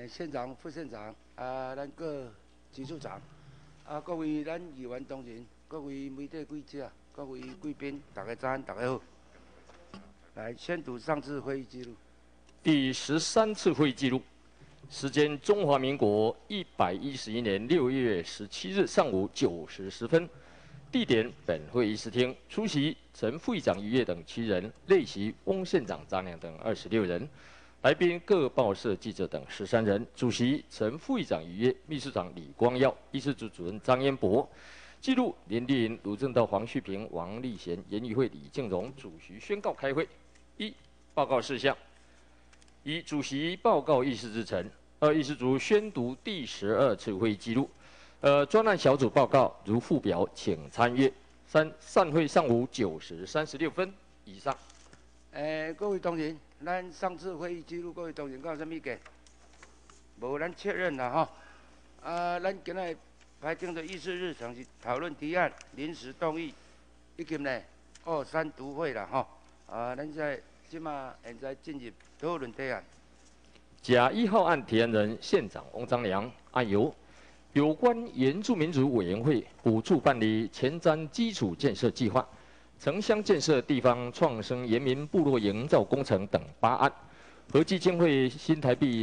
县长、副县长咱各技术长各位咱议员同仁、各位媒体记者、各位贵宾，大家早安，大家好。来，宣读上次会议记录。 第13次会议记录，时间：中华民国111年6月17日上午9时10分。地点：本会议室厅。出席：陈副议长于业等7人，列席：翁县长张良等26人。来宾：各报社记者等13人。主席：陈副议长于业，秘书长李光耀，议事组主任张彦博。记录：林立云、卢正道、黄旭平、王立贤、严议会、李敬荣。主席宣告开会。1、报告事项。1、主席报告议事日程。2、议事组宣读第12次会议记录。专案小组报告如附表，请参阅。3、散会上午9时36分。以上。 各位同仁，咱上次会议记录，各位同仁有啥物意见？无，咱确认啦吼。咱今日排定的议事日程是讨论提案、临时动议，以及呢2、3读会啦吼。咱现在进入讨论提案。 甲1号案提案人县长翁章良，案由有关原住民族委员会补助办理前瞻基础建设计划、城乡建设地方创生原民部落营造工程等8案，合计经费新台币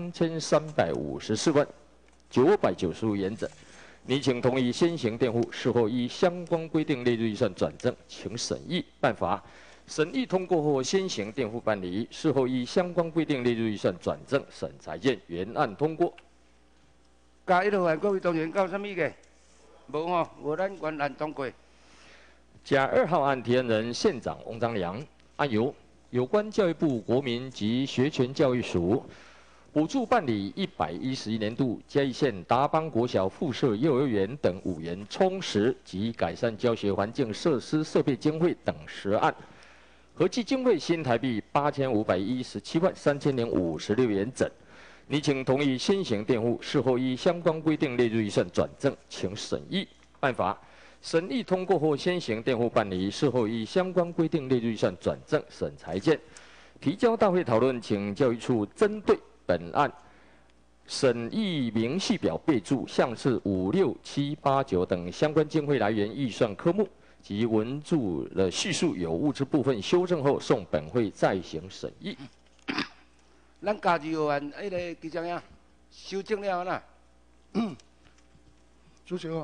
3354万995元者，拟请同意先行垫付，事后依相关规定列入预算转正，请审议办法。审议通过后，先行垫付办理，事后依相关规定列入预算转正，审裁见原案通过。 甲1号案，各位同仁有啥物意见？无吼，咱原案通过。 甲2号案提案人县长翁章良，案由有关教育部国民及学前教育署补助办理111年度嘉义县达邦国小附设幼儿园等5园充实及改善教学环境设施设备经费等10案，合计经费新台币8517万3056元整，拟请同意先行垫付，事后依相关规定列入预算转正，请审议办法。审议通过后，先行垫付办理，事后依相关规定列入预算转正，审裁见。提交大会讨论，请教育处针对本案审议明细表备注项次5、6、7、8、9等相关经费来源预算科目及文注的叙述有误之部分修正后，送本会再行审议。 咱甲2号案个记者呀，修正了啦。 主席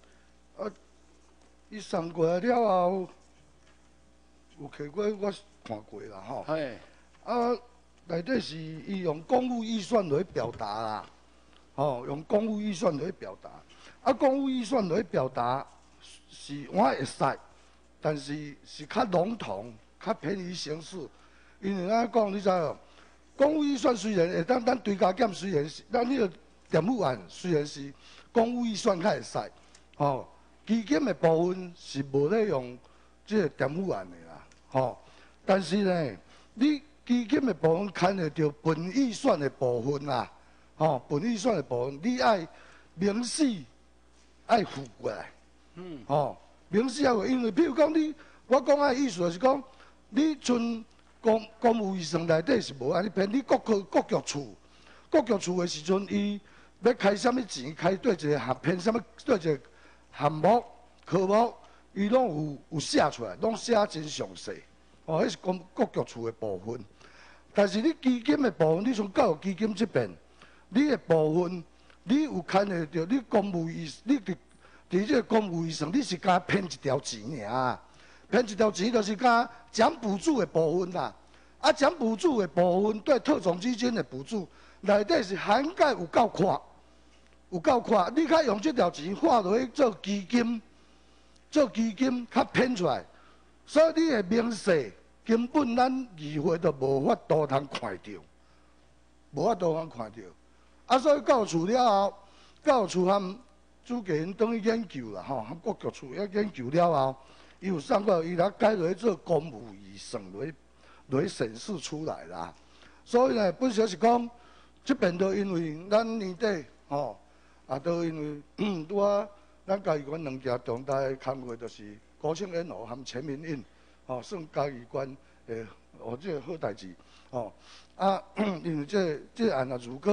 伊送过来了后，有摕过我看过啦吼。内底是伊用公务预算来表达啦，用公务预算来表达。公务预算来表达是我会使，但是是较笼统、较偏于形式。因为咱讲，你知无？公务预算虽然会当咱追加减，虽然是咱迄个店务案虽然是公务预算较会使，基金的部分是无咧用即个店务案的啦，但是呢，你基金的部分牵涉到本预算的部分啦，本预算的部分，你爱明示爱付过来，明示要因为，比如讲我讲的意思就是讲，你像公务预算内底是无安尼编，你国局处的时阵，伊要开啥物钱，开对一个编啥物对一个项目、科目，伊拢有写出来，拢写真详细。迄是国局处的部分。但是你基金的部分，你从教育基金这边，你的部分，你有牵涉到你公务预，你伫这个公务预算，你是加编一条钱尔，编一条钱就是加奖补助的部分啦。奖补助的部分对特种基金的补助，内底是涵盖有够宽。有够快，你较用这条钱花落去做基金，较编出来，所以你的明细根本咱议会都无法度通看到，无法度通看到。所以教育处了后，教育处和主计因等于研究啦，和国局处也研究了后，伊有送过伊来改落去做公务预算来审视出来啦。所以呢，本身是讲，这边都因为咱年底都因为咱嘉义县2件重大的工作，就是高庆烟火和全民运，算嘉义县即个好代志，因为这案也如果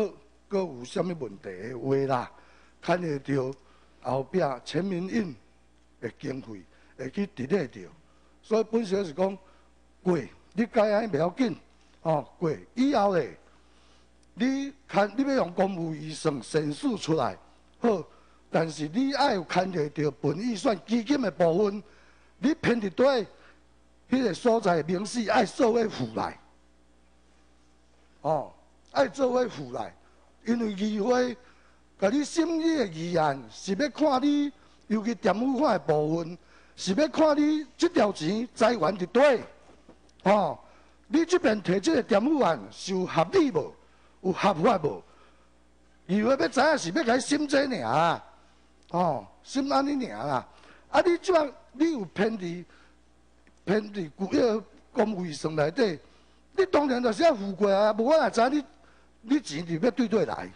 搁有啥物问题的话啦，牵会到后壁全民运的经费会去抵赖着。所以本身是讲过，你该安袂要紧，过以后咧，你要用公务预算申诉出来好，但是你爱有牵涉到本预算基金的部分，你偏伫对迄个所在明细爱做伙附来，爱做伙附来，因为议会甲你审议的议案是要看你，尤其电务法的部分，是要看你这条钱财源伫对，你这边提这个电务案是有合理无？有合法无？议会要知影是要甲伊审这尔审安尼尔啦。啊，你即摆你有偏伫公务预算内底，你当然就是要付过啊，无我也知你钱就要对来，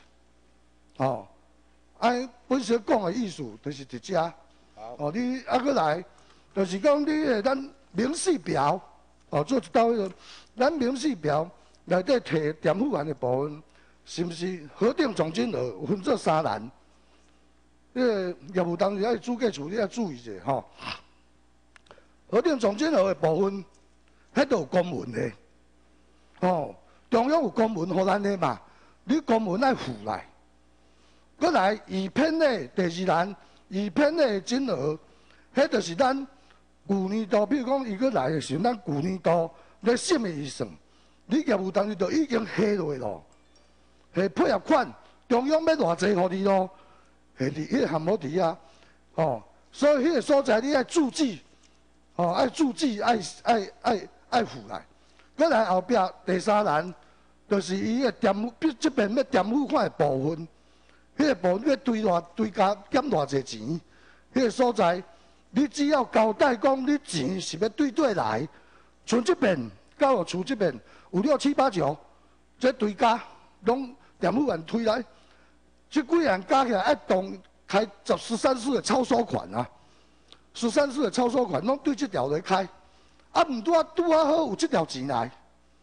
本身讲的意思就是伫遮，你搁来，就是讲你咱明细表，做一道咱明细表内底摕电务员的部分，是毋是核定总金额有分做3栏？业务当时要主计处你要注意者核定总金额的部分，迄都有公文的，中央有公文互咱的嘛，你公文爱附来。搁来预编的第2栏，预编的金额，迄就是咱旧年度，比如讲伊搁来的时候，咱旧年度咧审的预算，你业务当时就已经下落咯，下配合款，中央要偌济互你咯。下伫迄个项目伫啊，所以迄个所在你爱注记，爱注记，爱附来。搁来后壁第3栏，就是伊个这边要电务款的部分，迄个部分要追加减偌济钱，迄个所在，你只要交代讲你钱是要对来，村这边、教育处这边有6、7、8、9，这追加拢电务员推来。这几项加起来爱开13次的超收款啊，13次的超收款拢对这条来开，毋拄好有这条钱来，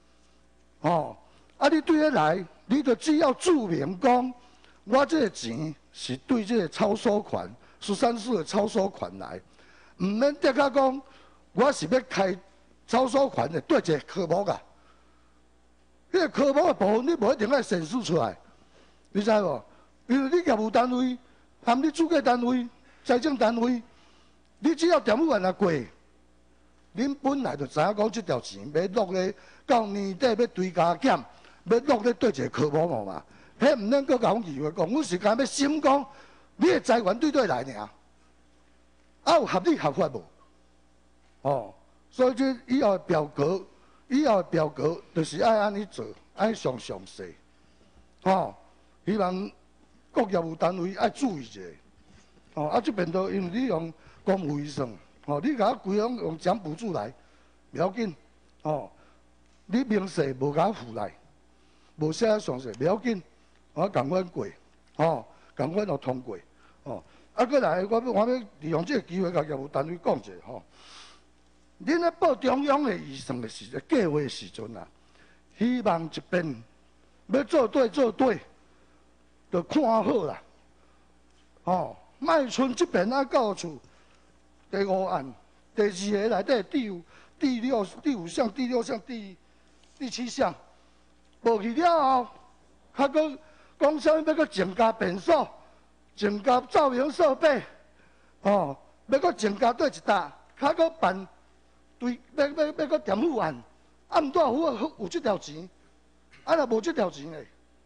你对咧来，你就只要注明讲，我这个钱是对这个超收款13次的超收款来，毋免得甲讲我是要开超收款的对一个科目啊，迄个科目的部分你无一定爱申诉出来，你知无？因为你业务单位、含你主计单位、财政单位，你只要电务员过，恁本来就知影讲这条钱要落咧到年底要追加减，要落咧对一个科目嘛。迄毋能够甲阮议会讲，阮是干要审讲你的财源对来尔，有合理合法无？所以这以后的表格就是爱安尼做，爱详细，希望。各业务单位爱注意者，这边都因为你用公务预算，你甲规拢用奖补助来，袂要紧，你明细无甲附来，无写详细，袂要紧，共阮过，共阮通过，搁来，我要利用这个机会甲业务单位讲一下，恁咧报中央的预算的时阵，计划的时阵啊，希望一边要做对。就看好啦，卖剩这边教育处第5案、第2个内底第5项、第6项、第7项，无去了后，搁讲啥物要搁增加便所、增加照明设备，要搁增加对一搭，搁办要搁电务案，毋拄有这条钱，若无这条钱诶。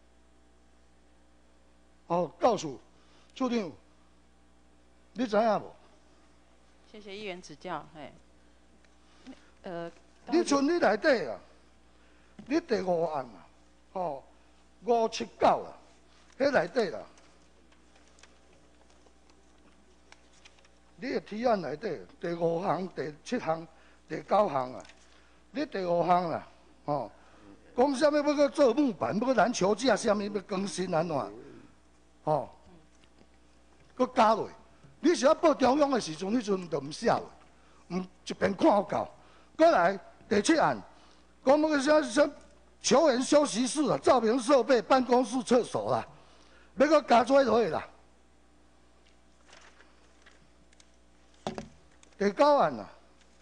告诉处长，你知影无？ 谢谢议员指教。 你像你内底啊，你第5案啊，579啊，迄内底啦，你的提案内底第5项、第7项、第9项啊，你第5项啦，讲啥物要搁做木板，要搁篮球架，啥物要更新安怎？搁加落，你是要报中央的时阵，你阵就毋写落，一边看好到。搁来第7案，讲那个啥球员休息室啊、照明设备、办公室、厕所啦， 要搁加做落去啦。第9案啦，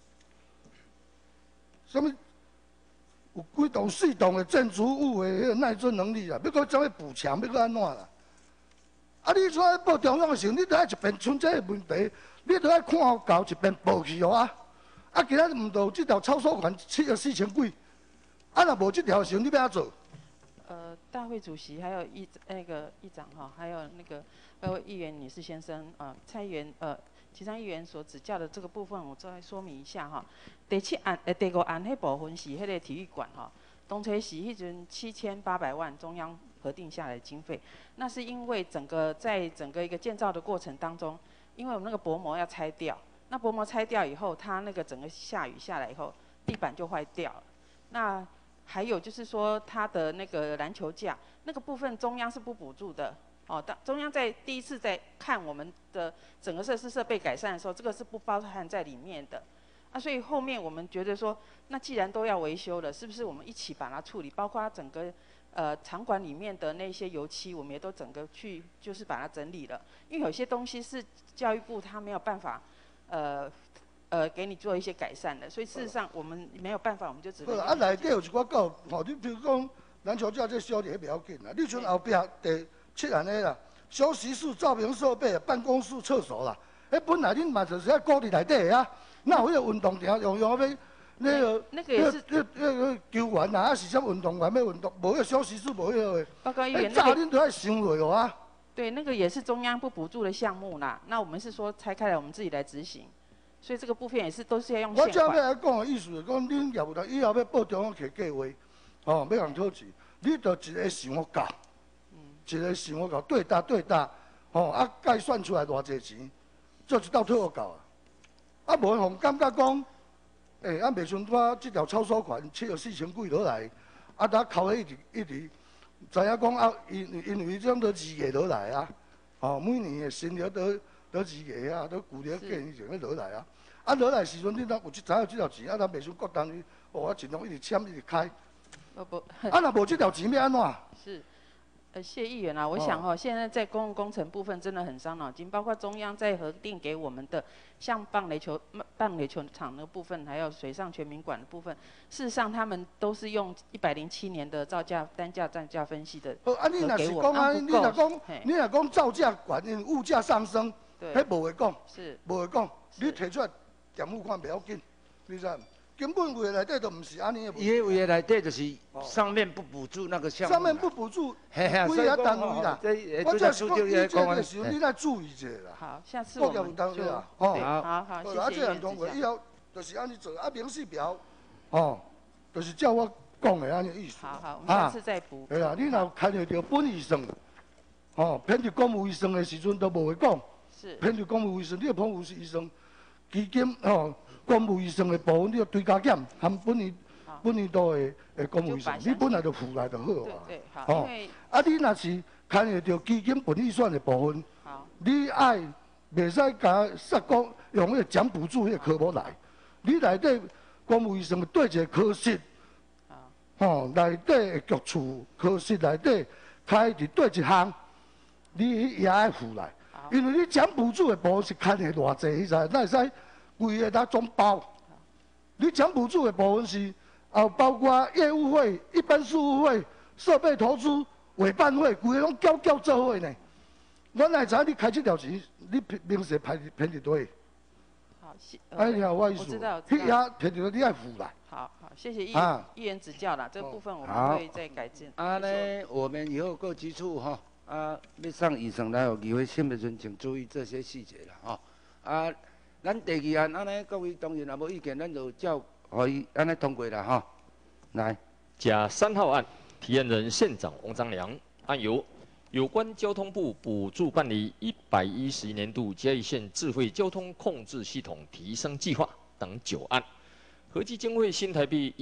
什么有几栋4栋的建筑物的迄个耐震能力啦，要搁怎么补强，要搁安怎啦？啊，你出来报中央的时候，你著爱一边存这个问题，你著爱看好搞一边报去哦啊！啊，今仔日毋着有这条超收款74000几，啊，若无这条的时候，你要怎做？ 大会主席还有议长哈，还有那个议员女士先生蔡议员其他议员所指教的这个部分，我再说明一下哈。第5案迄部分是迄个体育馆哈，当初是迄阵7800万中央核定下来的经费，那是因为在整个一个建造的过程当中，因为我们那个薄膜要拆掉，那薄膜拆掉以后，它那个整个下雨下来以后，地板就坏掉了。那还有就是说，它的那个篮球架那个部分，中央是不补助的哦。中央在第一次在看我们的整个设施设备改善的时候，这个是不包含在里面的。啊，所以后面我们觉得说，那既然都要维修了，是不是我们一起把它处理？包括它整个场馆里面的那些油漆，我们也都整个去就是把它整理了。因为有些东西是教育部它没有办法给你做一些改善的，所以事实上我们没有办法，我们就只能。 啊，内底有一寡够，吼，你比如讲篮球架这修理不要紧啦，你像后壁第7案的啦，休息室、照明设备、办公室、厕所啦，本来恁嘛就是要顾伫内底的啊，哪有迄个运动场用要那个也是那个球员啊，还是啥运动员要运动，无迄个休息室，无迄个。 报告议员， 早恁都要想落哦啊。 对，那个也是中央不补助的项目啦。那我们是说拆开来，我们自己来执行。所以这个部分也是都是要用现款。 我这要来讲的意思是讲，恁业务台以后要报中央摕计划，哦，要人讨钱，你着一个想好到，一个想好到对答，哦，啊，计算出来偌济钱，做一道退好到啊。啊，无互感觉讲，啊，袂顺我这条超收款74000几落来，啊，咱扣咧一直，知影讲啊，因为这种都2月落来啊，哦，每年的新年都2月啊，都旧年过年前咧落来啊。啊，落来时阵，你若有知影这条钱，啊，咱袂顺各单位，我尽量一直签一直开。 不。 啊，若无这条钱要安怎？ 是。谢议员啊，我想现在在公共工程部分真的很伤脑筋，包括中央在核定给我们的，像棒垒球场的部分，还有水上全民馆的部分，事实上他们都是用107年的造价单价占价分析的， 啊，你若是讲啊，你若讲造价管，因物价上升，迄无会讲， 是， 无会讲，你提出来点付款袂要紧，你知？根本位内底都唔是安尼的。 伊迄位内底就是上面不补助那个项目。 上面不补助， 嘿嘿， 几个单位啦。我这是讲你这个时候，你来注意一下啦。 好，下次我们就。好，谢谢。 啊，这样通过以后就是安尼做，啊，明细表，就是照我讲的安尼意思。 好，我们下次再补。 对啦，你若牵着着本医生，偏着公务医生的时阵都无会讲。 是。 偏着公务医生，你公务医生基金公务医生的部分，你要追加减，含本年度的公务医生，你本来就附来就好啊。 对，好。 啊，你若是牵着着基金本预算的部分，你爱袂使甲说讲用迄个奖补助迄个科目来，你内底公务医生对一个科室，内底的局处科室内底开伫对一项，你也爱附来，因为你奖补助的部分是牵的偌济，你知？那会使。规个它总包，你奖补助的部分是，包括业务费、一般事务费、设备投资、委办费，规个拢缴做伙呢。我哪会知你开这条钱，你明细偏一堆。 好， 哎呀，我意思，迄遐偏一堆，你爱付啦。 好，谢谢议员指教啦，这个部分我们会再改进。 呢，我们以后各局处要上议程来，议会审的时阵，请注意这些细节啦，咱第2案安尼，各位同仁也无意见，咱就照可以安尼通过啦，来， 甲3号案，提案人县长翁章良，案由有关交通部补助办理111年度嘉义县智慧交通控制系统提升计划等9案，合计经费新台币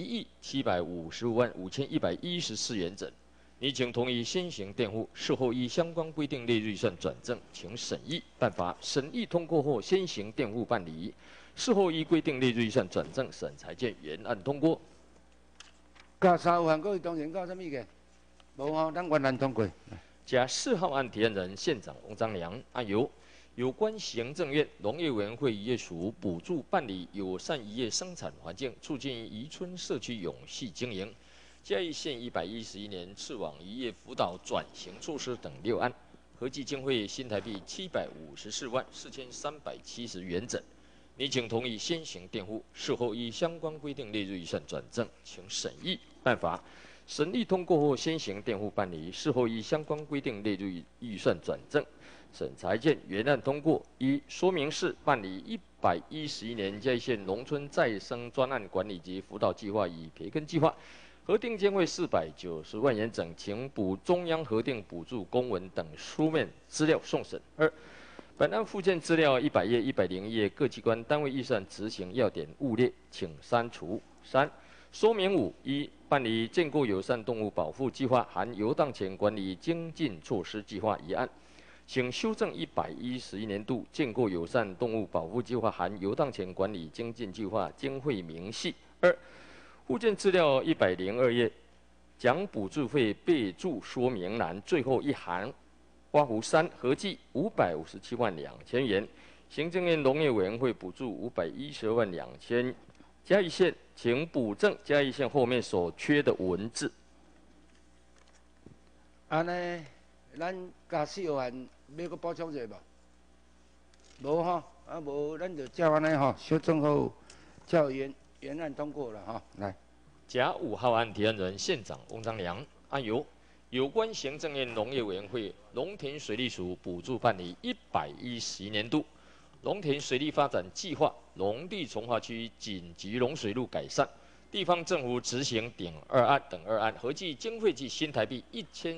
1.755万5114元整。拟请同意先行垫付，事后依相关规定列预算转正，请审议办法。审议通过后，先行垫付办理；事后依规定列预算转正，审裁见原案通过。 甲3号案各位同仁，有啥物意见？无咱原案通过。 甲4号案提案人县长翁章良案由有关行政院农业委员会渔业署补助办理友善渔业生产环境，促进渔村社区永续经营，嘉义县111年刺网渔业辅导转型措施等6案，合计经费新台币754万4370元整。拟请同意先行辩护，事后依相关规定列入预算转正，请审议办法。审议通过后，先行辩护办理，事后依相关规定列入预算转正。审裁件原案通过。一、说明是办理111年嘉义县农村再生专案管理及辅导计划与培根计划，核定经费490万元整，请补中央核定补助公文等书面资料送审。二、本案附件资料100页、101页各机关单位预算执行要点误列，请删除。三、说明5：一、办理建构友善动物保护计划含游荡犬管理精进措施计划一案，请修正111年度建构友善动物保护计划含游荡犬管理精进计划经费明细。二、附件资料102页，将补助费备注说明栏最后一行刮胡3合计557万2千元，行政院农业委员会补助512万2千，嘉义县请补正嘉义县后面所缺的文字。 安尼，咱加4号案要搁补充者无？无吼，啊无，咱就照安尼吼，修正后照原案通过了吼。来， 甲5号案提案人县长翁章良案由有关行政院农业委员会农田水利署补助办理111年度农田水利发展计划农地重划区紧急容水路改善，地方政府执行顶2案等2案，合计经费计新台币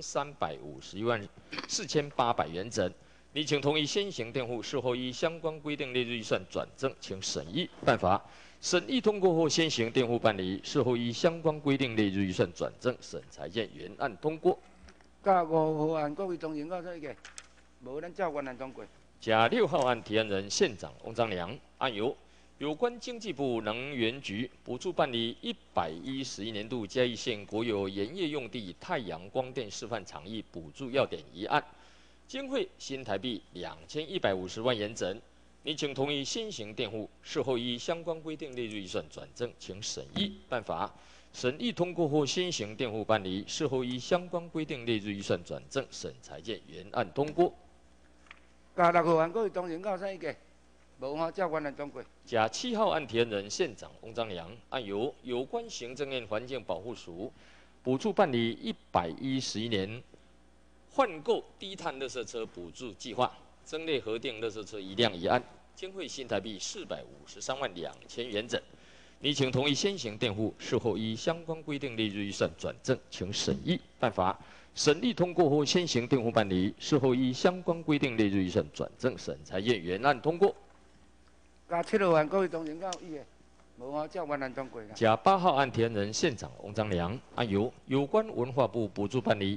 1351万4800元整。拟请同意先行辩护，事后依相关规定列入预算转正，请审议办法。审议通过后，先行辩护办理，事后依相关规定列入预算转正。审裁件原案通过。 甲5号案各位同仁到这个，无咱照原案通过。 甲6号案提案人县长翁章良案由有关经济部能源局补助办理111年度嘉义县国有盐业用地太阳光电示范场域补助要点一案，经费新台币2150万元整。拟请同意先行辩护，事后依相关规定列入预算转正，请审议办法。审议通过后，先行辩护办理，事后依相关规定列入预算转正。审裁件原案通过。 甲6号案各位同仁到啥意见？无吼，照原案通过。 甲7号案提案人县长翁章良案由有关行政院环境保护署补助办理111年换购低碳垃圾车补助计划，增列核定垃圾车1辆一案，经费新台币453万2千元整。拟请同意先行辩护，事后依相关规定列入预算转正，请审议办法。审议通过后，先行辩护办理，事后依相关规定列入预算转正。审裁件原案通过。 甲7号案各位同仁到意见？无吼，照原案通过啦。 甲8号案提案人县长翁章良案由有关文化部补助办理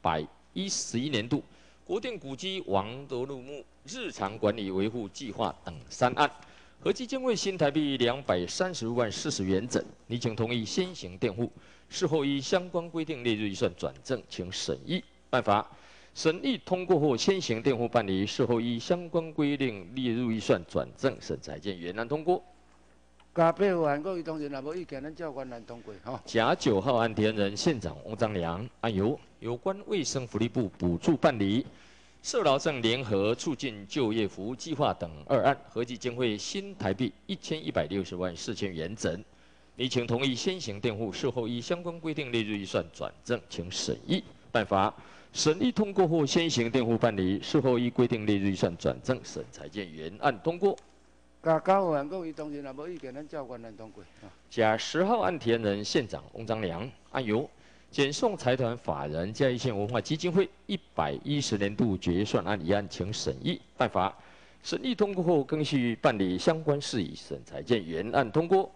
111年度国定古迹王德禄墓日常管理维护计划等3案，合计经费新台币235万40元整。拟请同意先行辩护，事后依相关规定列入预算转正，请审议办法。审议通过后，先行辩护办理，事后依相关规定列入预算转正。审裁件原案通过。 甲8号案各位同仁若无意见，咱照原案通过吼。 甲9号案提案人县长翁章良案由有关卫生福利部补助办理社劳政联合促进就业服务计划等2案，合计经费新台币1160万4千元整。拟请同意先行辩护，事后依相关规定列入预算转正，请审议办法。审议通过后，先行辩护办理，事后依规定列入预算转正。审裁件原案通过。 甲9号案各位同仁若无意见，咱照原案通过。 甲10号案提案人县长翁章良案由检送财团法人嘉义县文化基金会110年度决算案一案，请审议办法。审议通过后，更续办理相关事宜。审裁件原案通过。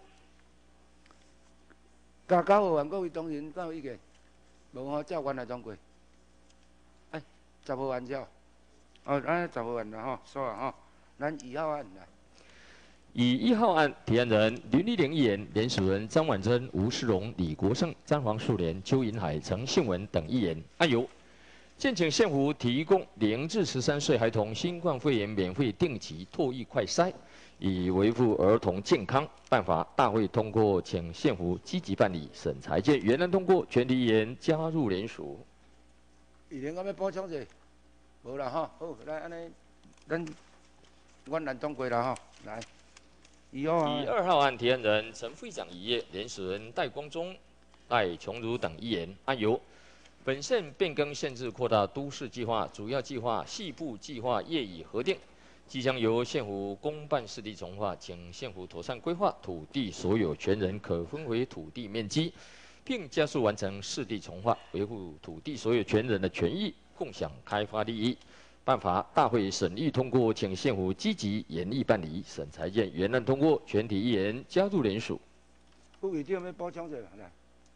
甲9号案各位同仁到意见？无吼，照原案通过。10号案照。咱10号案啦吼，煞吼，咱2号案来。 以1号案提案人林立玲议员、联署人张婉珍、吴世荣、李国胜、张黄树莲、邱银海、陈信文等议员案由建请县府提供0至13岁孩童新冠肺炎免费定期唾液快筛，以维护儿童健康。办法大会通过，请县府积极办理。审裁件原案通过，全体议员加入联署。 议员，我要补充一下，无啦吼，好，来安尼，阮难通过啦吼，来。以 2号案提案人陈会长一业，联署人戴光忠、赖琼如等议员，案由本县变更县治扩大都市计划主要计划细部计划业已核定，即将由县府公办市地重划，请县府妥善规划土地所有权人可分为土地面积，并加速完成市地重划，维护土地所有权人的权益，共享开发利益。办法大会审议通过，请县府积极严厉办理。审裁件原案通过，全体议员加入联署。 副议长要补充一下，来。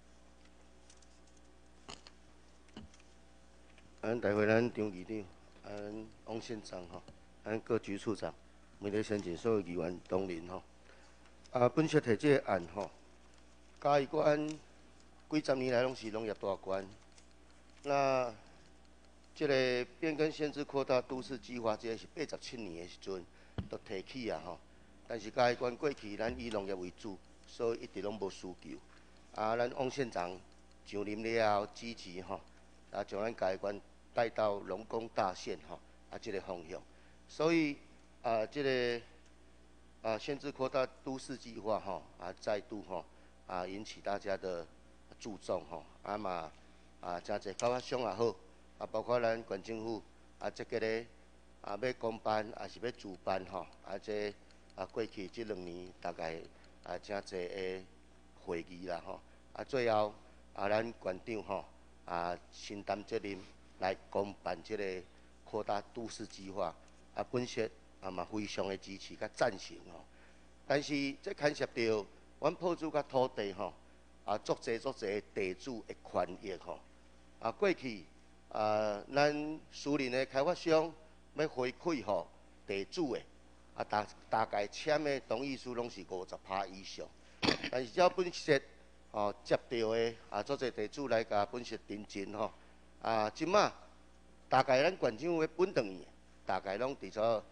大会咱张议长，王县长吼，各局处长，每个先进所有议员同仁吼。本席提这个案吼，嘉义县几十年来拢是农业大县，那这个变更县市扩大都市计划，这是87年的时阵就提起啊吼。但是嘉义县过去咱以农业为主，所以一直拢无需求。咱王县长上任了后支持吼，将咱嘉义县带到龙工大县吼，这个方向。所以这个县市扩大都市计划吼，再度吼引起大家的注重吼，嘛真侪开发商也好。包括咱县政府这个咧要公办是要自办吼，这过去这2年大概真侪个会议啦吼，最后咱县长吼承担责任来公办这个扩大都市计划，本席嘛非常的支持甲赞成吼。但是这牵涉到阮埔子甲土地吼，足侪地主的权益吼，过去。咱私人的开发商要回馈吼地主的，大概签的同意书拢是50%以上。但是只要本席接到的足侪地主来甲本席订金吼，即马大概咱县政府要本等伊，大概拢伫做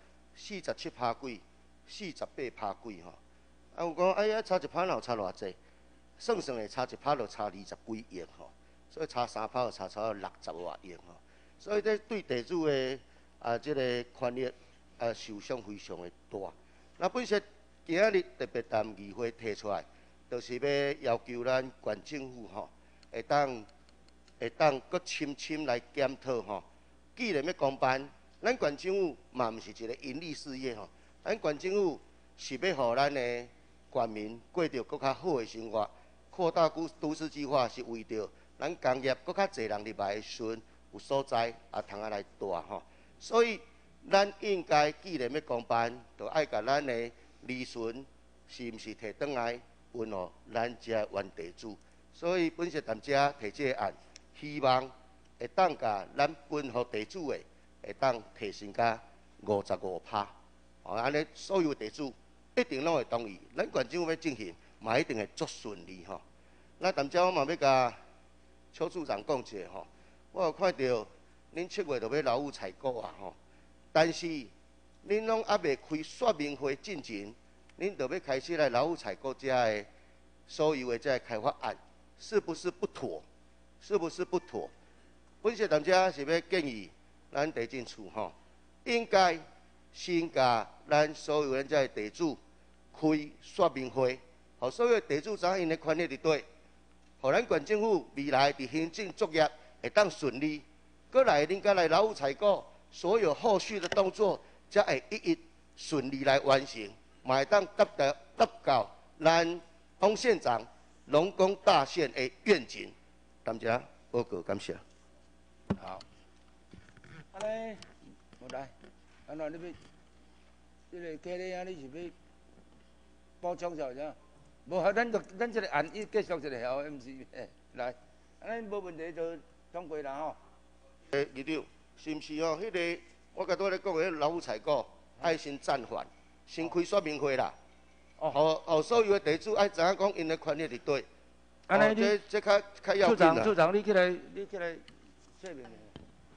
47%几、48%几吼。有讲哎呀差1%有差偌济？算会差1%就差20几亿吼。所以差3%就差60多亿吼，所以这对地主的这个权益受伤非常的大。那本席今仔日特别谈议会提出来，就是要要求咱县政府吼，会当搁深来检讨吼。既然要公办，咱县政府嘛毋是一个盈利事业吼，咱县政府是要互咱的县民过着搁较好的生活。扩大都市计划是为着咱工业搁较侪人入来的时阵，有所在通来大吼，所以咱应该既然要公办，就爱甲咱的利润是毋是摕转来运互咱遮原地主。所以本席踮遮提这个案，希望会当甲咱分互地主的，会当提升甲55%。安尼所有地主一定拢会同意，咱县政府要进行，嘛一定会足顺利吼。那踮遮我嘛要甲邱处长讲一下吼，我有看到恁7月就要劳务采购啊吼，但是恁拢还未开说明会进前，恁就要开始来劳务采购遮的所有的遮开发案，是不是不妥？是不是不妥？本席踮遮是要建议咱地政处吼，应该先甲咱所有咱遮地主开说明会，互所有地主知影因的权益伫对。互咱县政府未来伫行政作业会当顺利，过来恁甲来劳务采购，所有后续的动作才会一顺利来完成，嘛会当达到咱王县长龙工大县的愿景。大家报告感谢。 好，安尼，我来，安怎你要，这个客人啊，你是要补充一下啥？无好，咱这个案继续一下吼，毋是，来，安尼无问题就通过啦吼。 议长，是毋是吼？迄个我甲拄咧讲的劳务采购，爱先暂缓，先开说明会啦。哦。互所有的地主爱知影讲因的权益伫对。安尼这较要紧啦。 处长，你起来说明。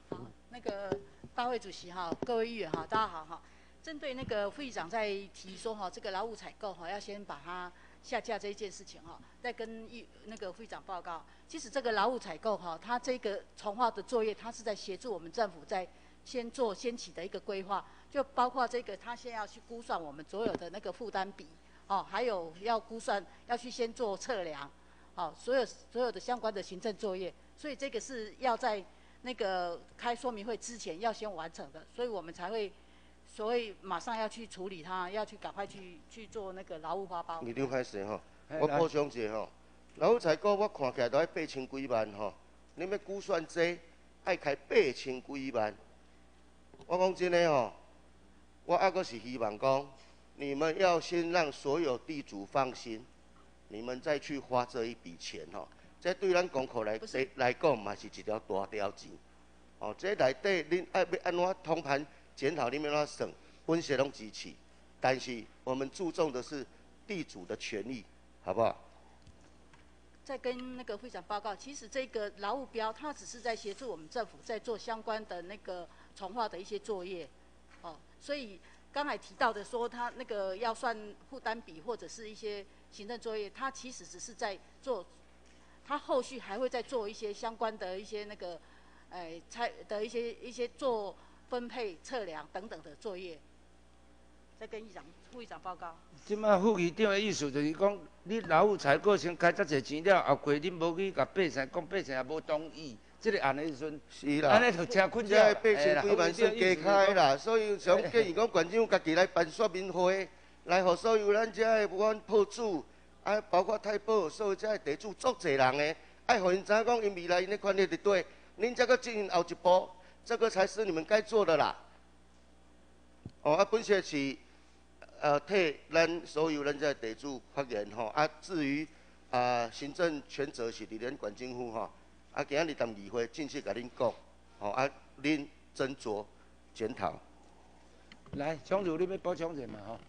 那个大会主席哈，各位议员哈，大家好哈。针对那个副议长在提说哈，这个劳务采购哈，要先把它下架这一件事情哈，再跟那个副议长报告。其实这个劳务采购哈，它这个重划的作业，它是在协助我们政府在先起的一个规划，就包括这个，他先要去估算我们所有的那个负担比，哦，还有要估算要去先做测量，哦，所有的相关的行政作业，所以这个是要在那个开说明会之前要先完成的，所以我们才会所谓马上要去处理它，要去赶快去做那个劳务发包。 议长歹势吼，我补充一下吼，劳务采购我看起来都要8000几万吼，你要估算这爱开8000几万，我讲真诶吼，我还阁是希望讲，你们要先让所有地主放心，你们再去花这一笔钱吼。这对咱公库来讲，嘛是一条大条钱。哦，这内底恁要安怎通盘检讨，你们要怎算，本些拢支持。但是我们注重的是地主的权益，好不好？ 再跟那个会长报告，其实这个劳务标，它只是在协助我们政府在做相关的那个重划的一些作业。哦，所以刚才提到的说，他那个要算负担比或者是一些行政作业，它其实只是在做。他后续还会再做一些相关的一些那个，的一些做分配、测量等等的作业，再跟副议长报告。 即摆副议长的意思就是讲，你劳务采购先开遮侪钱了，后过恁无去甲百姓讲，百姓也无同意，即个案的时阵， 是啦， 安尼就真困扰。 这8000几万算加开啦，所以想建议讲，馆长家己来办说明会，来互所有咱遮的阮铺主。啊，包括太保，所有遮个地主，足侪人诶，爱互因知影讲，因未来因咧权利伫对，恁才阁进行后一步，这个才是你们该做的啦。哦，啊，本些是替咱所有咱遮地主发言吼，啊，至于行政权责是伫咱县政府吼，啊，今日当议会正式甲恁讲，吼，啊，恁斟酌检讨。 来，常如你要补充者嘛吼。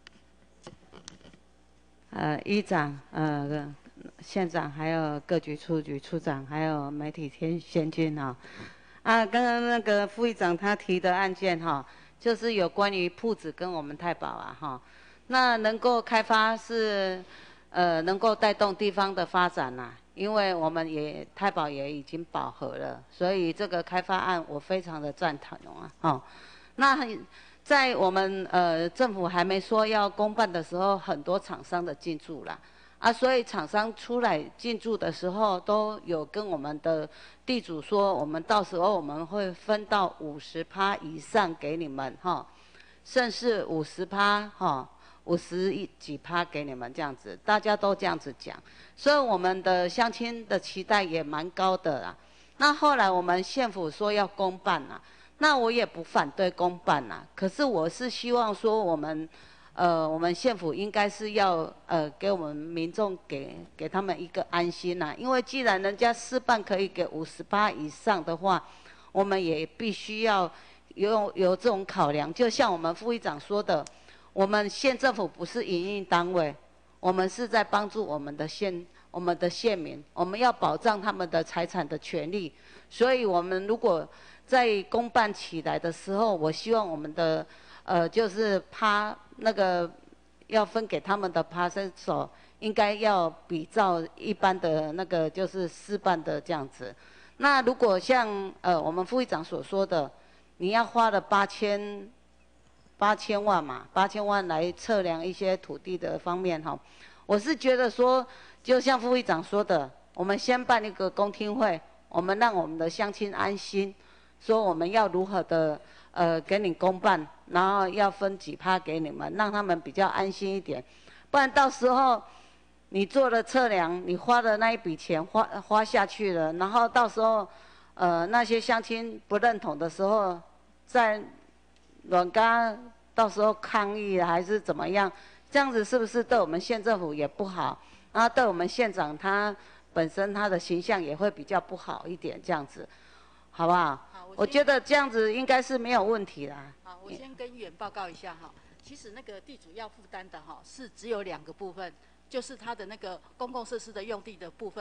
议长、县长，还有各局处局处长，还有媒体先进哈。刚刚那个副议长他提的案件哈，就是有关于铺子跟我们太保啊哈。那能够开发是能够带动地方的发展呐、因为我们太保也已经饱和了，所以这个开发案我非常的赞同啊。哦，那在我们政府还没说要公办的时候，很多厂商的进驻啦，所以厂商出来进驻的时候，都有跟我们的地主说，我们到时候我们会分到50%以上给你们哈，甚至50%哈，50几%给你们这样子，大家都这样子讲，所以我们的乡亲的期待也蛮高的啦。那后来我们县府说要公办啦。那我也不反对公办啦，可是我是希望说我们县府应该是要给我们民众给他们一个安心啦，因为既然人家私办可以给50%以上的话，我们也必须要有这种考量。就像我们副议长说的，我们县政府不是营运单位，我们是在帮助我们的县民，我们要保障他们的财产的权利，所以我们如果在公办起来的时候，我希望我们的就是那个要分给他们的趴身手，应该要比照一般的那个就是私办的这样子。那如果像我们副议长所说的，你要花了8000万嘛，8000万来测量一些土地的方面哈，我是觉得说，就像副议长说的，我们先办一个公听会，我们让我们的乡亲安心。说我们要如何的给你公办，然后要分几%给你们，让他们比较安心一点，不然到时候你做了测量，你花的那一笔钱花下去了，然后到时候那些乡亲不认同的时候，在软干到时候抗议还是怎么样，这样子是不是对我们县政府也不好？然后对我们县长他本身他的形象也会比较不好一点，这样子，好不好？我觉得这样子应该是没有问题啦。 好，我先跟议员报告一下哈。其实那个地主要负担的哈是只有2个部分，就是他的那个公共设施的用地的部分，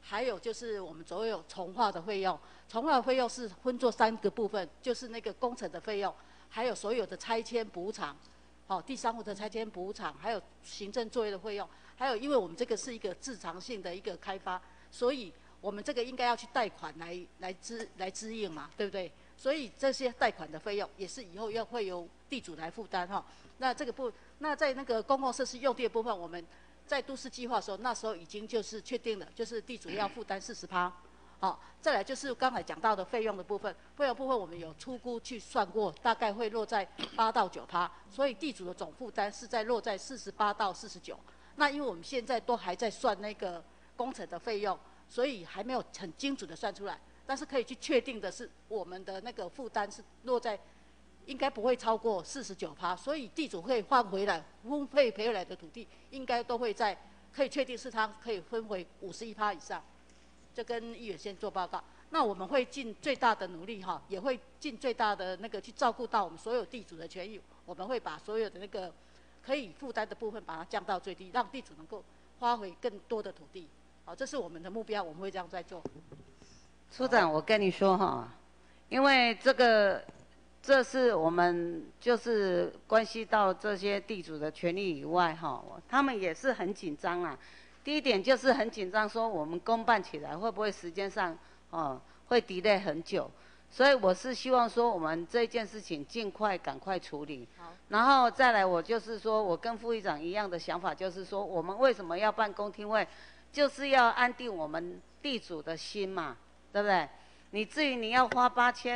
还有就是我们所有重划的费用。重划的费用是分作3个部分，就是那个工程的费用，还有所有的拆迁补偿，第三户的拆迁补偿，还有行政作业的费用，还有因为我们这个是一个自偿性的一个开发，所以我们这个应该要去贷款来支应嘛，对不对？所以这些贷款的费用也是以后会由地主来负担那在那个公共设施用地的部分，我们在都市计划的时候，那时候已经就是确定了，就是地主要负担40%。再来就是刚才讲到的费用的部分，费用部分我们有初估去算过，大概会落在8到9%，所以地主的总负担是在落在48到49。那因为我们现在都还在算那个工程的费用，所以还没有很精准的算出来，但是可以去确定的是，我们的那个负担是落在应该不会超过49%，所以地主可以换回来分配回来的土地，应该都会在可以确定是他可以分回51%以上。就跟议员先做报告，那我们会尽最大的努力也会尽最大的那个去照顾到我们所有地主的权益。我们会把所有的那个可以负担的部分把它降到最低，让地主能够发挥更多的土地。这是我们的目标，我们会这样在做。 处长，我跟你说因为这是我们就是关系到这些地主的权利以外他们也是很紧张啊。第一点就是很紧张，说我们公办起来会不会时间上会 delay 很久，所以我是希望说我们这件事情尽快赶快处理。然后再来，我就是说我跟副议长一样的想法，就是说我们为什么要办公听会，就是要安定我们地主的心嘛，对不对？你至于你要花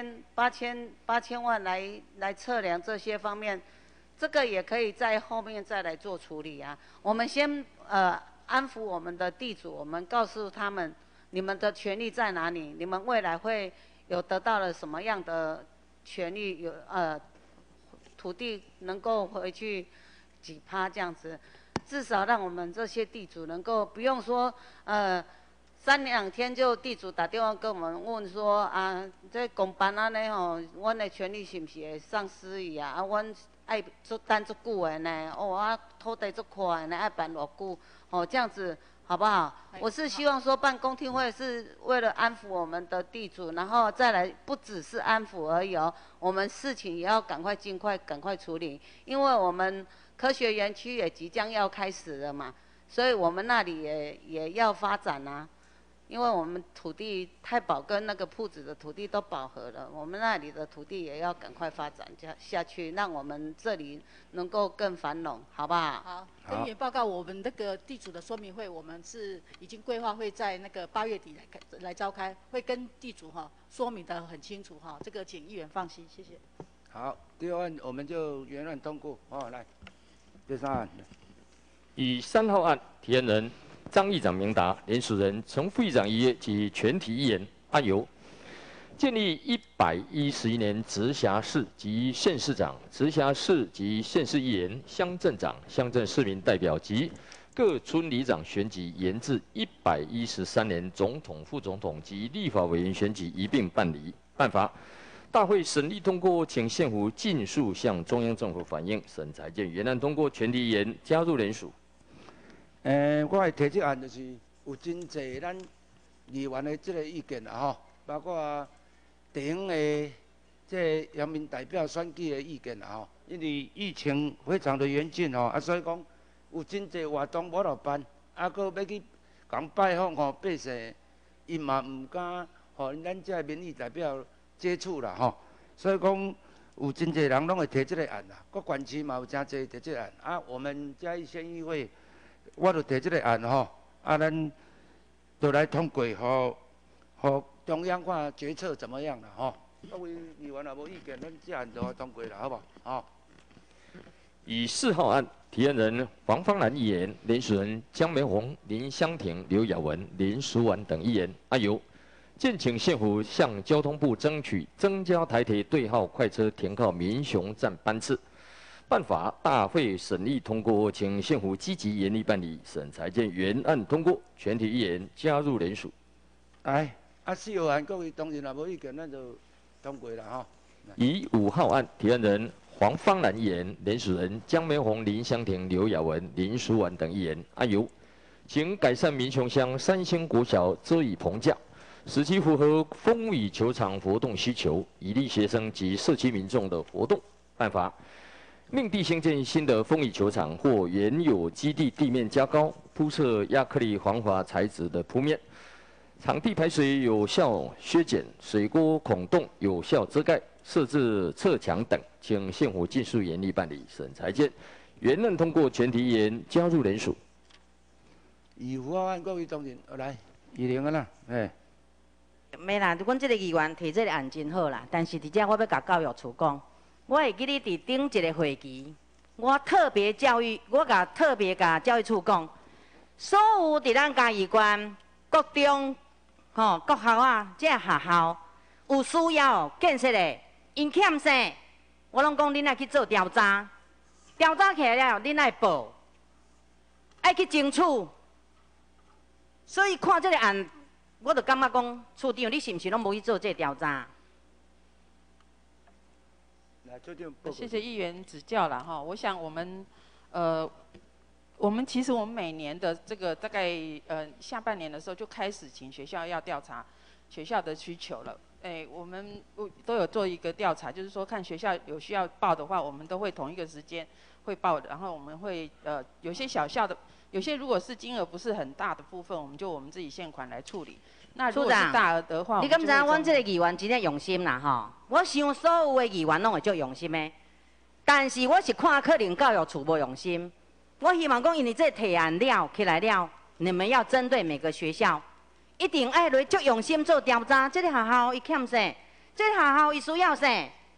8000万来测量这些方面，这个也可以在后面再来做处理啊。我们先安抚我们的地主，我们告诉他们你们的权利在哪里，你们未来会有得到了什么样的权利，有土地能够回去几%这样子，至少让我们这些地主能够不用说3、2天就地主打电话跟我们问说这公办安尼阮的权利是不是会丧失去啊？阮爱等足久的呢，土地足快的呢，爱办偌久。这样子好不好？我是希望说办公听会是为了安抚我们的地主，然后再来不只是安抚而已我们事情也要赶快处理，因为我们科学园区也即将要开始了嘛，所以我们那里也要发展啊。因为我们土地太保跟那个铺子的土地都饱和了，我们那里的土地也要赶快发展下去，让我们这里能够更繁荣，好不好？ 好，跟议员报告，我们那个地主的说明会，我们是已经规划会在那个8月底来召开，会跟地主说明得很清楚这个请议员放心，谢谢。 好，第2案我们就原案通过来，第3案。 以3号案提案人张议长明达，联署人陈副议长一约及全体议员案由建立111年直辖市及县市长、直辖市及县市议员、乡镇长、乡镇市民代表及各村里长选举延至113年总统、副总统及立法委员选举一并办理。办法，大会审议通过，请县府尽速向中央政府反映，审裁见原案通过，全体议员加入联署。 我会提这案就是有真侪咱议员的这个意见包括地方的这人民代表选举的意见因为疫情非常的严峻所以讲有真侪活动无落办，搁要去讲拜访百姓，伊嘛唔敢咱这民意代表接触啦所以讲有真侪人拢会提这个案啦，各县市嘛有真侪提这个案我们嘉义县议会。我就提这个案咱就来通过，和中央看决策怎么样啦各位议员也无意见，咱这案就通过了，好不好以4号案提案人黄芳兰议员、联署人江梅红、林香婷、刘雅文、林淑婉等议员案由建请县府向交通部争取增加台铁对号快车停靠民雄站班次。办法，大会审议通过，请县府积极严厉办理，审裁见原案通过，全体议员加入联署。 4号案各位同仁也无意见，咱就通过了以5号案提案人黄芳兰议员、联署人江梅红、林香婷、刘雅文、林淑婉等议员案由请改善民雄乡三星国小遮雨棚架，使其符合风雨球场活动需求，以利学生及社区民众的活动。办法：另地兴建新的风雨球场或原有基地地面加高，铺设亚克力防滑材质的铺面，场地排水有效削减，水沟孔洞有效遮盖，设置侧墙等，请县府尽速严厉办理。审裁见原认通过全体议员加入联署。 以法案各位同仁，来，10个啦，哎。 没啦，阮这个议员提这个案真好啦，但是伫遮我要甲教育处讲，我会记你伫顶一个会期，我特别甲教育处讲，所有伫咱嘉义县各中、各校啊，这学校有需要建设的，因欠啥，我拢讲恁爱去做调查，调查起来了，恁爱报，爱去争取。所以看这个案，我就感觉讲，处长你是不是拢无去做这调查？ 谢谢议员指教啦哈。我想我们其实我们每年的这个大概下半年的时候就开始请学校要调查学校的需求了。我们都有做一个调查，就是说看学校有需要报的话，我们都会同一个时间会报的。然后我们会有些小校的。有些如果是金额不是很大的部分，我们自己现款来处理。那如果是大额的话， 你敢知影阮这个议员真正用心啦吼？我想所有的议员拢会足用心的，但是我是看可能教育处无用心。我希望讲，因为这提案了起来了，你们要针对每个学校，一定爱来足用心做调查。这个学校伊欠啥？这个学校伊需要啥？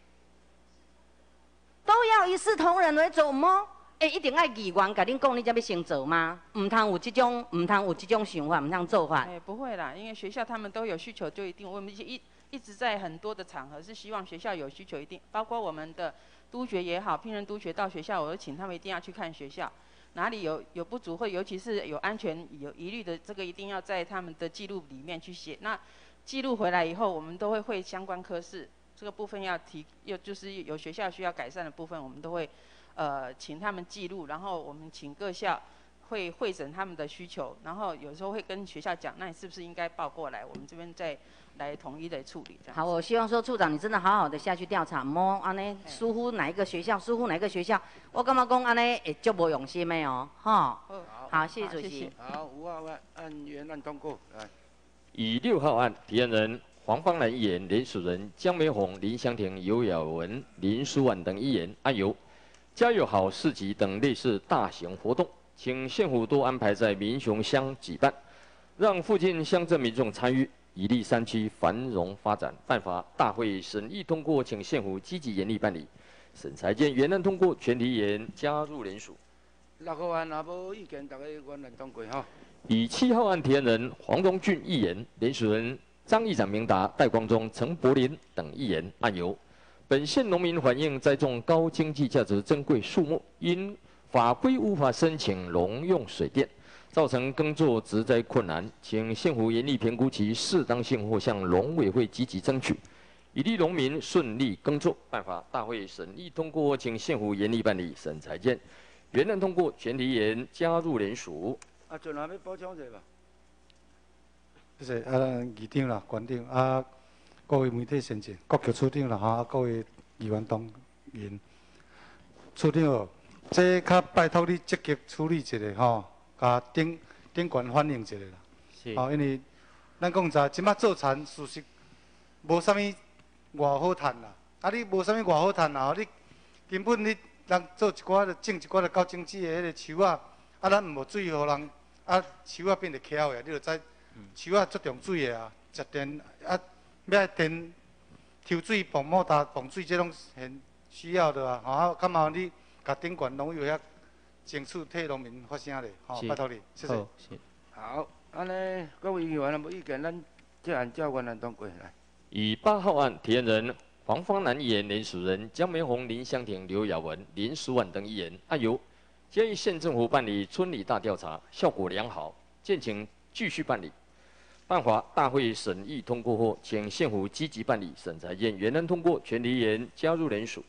都要一视同仁来做么？一定爱议员甲恁讲，你才要先做吗？唔通有这种想法，唔通做法。 不会啦，因为学校他们都有需求，就一定我们一直在很多的场合是希望学校有需求，一定包括我们的督学也好，聘任督学到学校，我都请他们一定要去看学校，哪里有不足或尤其是有安全有疑虑的，这个一定要在他们的记录里面去写。那记录回来以后，我们都会相关科室这个部分就是有学校需要改善的部分，我们都会。请他们记录，然后我们请各校会诊他们的需求，然后有时候会跟学校讲，那你是不是应该报过来，我们这边再来统一的处理。 好，我希望说处长你真的好好的下去调查，莫安尼疏忽哪一个学校，疏忽哪一个学校，我感觉讲安尼会足无用心的哦，吼。好，谢谢主席。 好，5号案按原案通过。来， 以6号案提案人黄芳兰议员、联署人江美红、林香婷、尤雅文、林书婉等议员案由。家有好市集等类似大型活动，请县府多安排在民雄乡举办，让附近乡镇民众参与，以利山区繁荣发展。办法大会审议通过，请县府积极严厉办理。审裁见原案通过，全体议员加入联署。 6号案若无意见，大家原案通过哈。 以7号案提案人黄荣俊议员、联署人张议长、明达、戴光忠、陈柏霖等议员案由。本县农民反映栽种高经济价值珍贵树木，因法规无法申请农用水电，造成耕作植栽困难，请县府严厉评估其适当性或向农委会积极争取，以利农民顺利耕作。办法大会审议通过，请县府严厉办理。审裁见原案通过，全体议员加入联署。 仲还要补充一下吧？ 谢谢议长啦、馆长各位媒体先生、各局处长啦哈，各位议员同仁，处长哦，这较拜托你积极处理一下吼，甲顶管反映一下啦。是。因为咱讲啥，即摆做田事实无啥物偌好趁啦。你无啥物偌好趁啦，你根本你人做一寡的种一寡的高经济的迄个树啊，咱无水互人，树啊变得翘的，你就知树啊足重水的啊，食电要电抽水、泵莫达、泵水，这拢很需要的啊。感谢你甲顶管农业遐争取替农民发声咧，拜托你，谢谢。 好，安尼各位议员无意见，咱这案照原案通过来。 以8号案提案人黄芳兰议员、联署人江梅红、林香婷、刘雅文、林淑婉等议员案由嘉义县政府办理村里大调查，效果良好，建请继续办理。办法大会审议通过后，请县府积极办理。审裁见原案通过，全体议员加入联署。 以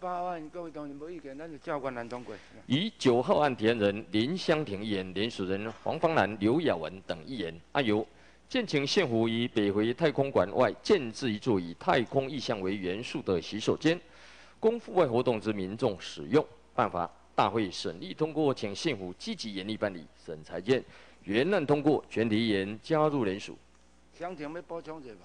8案，各位同仁无意见，咱就照原案通过。 以9号案提案人林香婷一言、联署人黄芳兰、刘雅文等一言，由建请县府以北回太空馆外建置一座以太空意象为元素的洗手间，供户外活动之民众使用。办法大会审议通过，请县府积极严厉办理。审裁见原案通过，全体议员加入联署。 香婷要补充一下吧。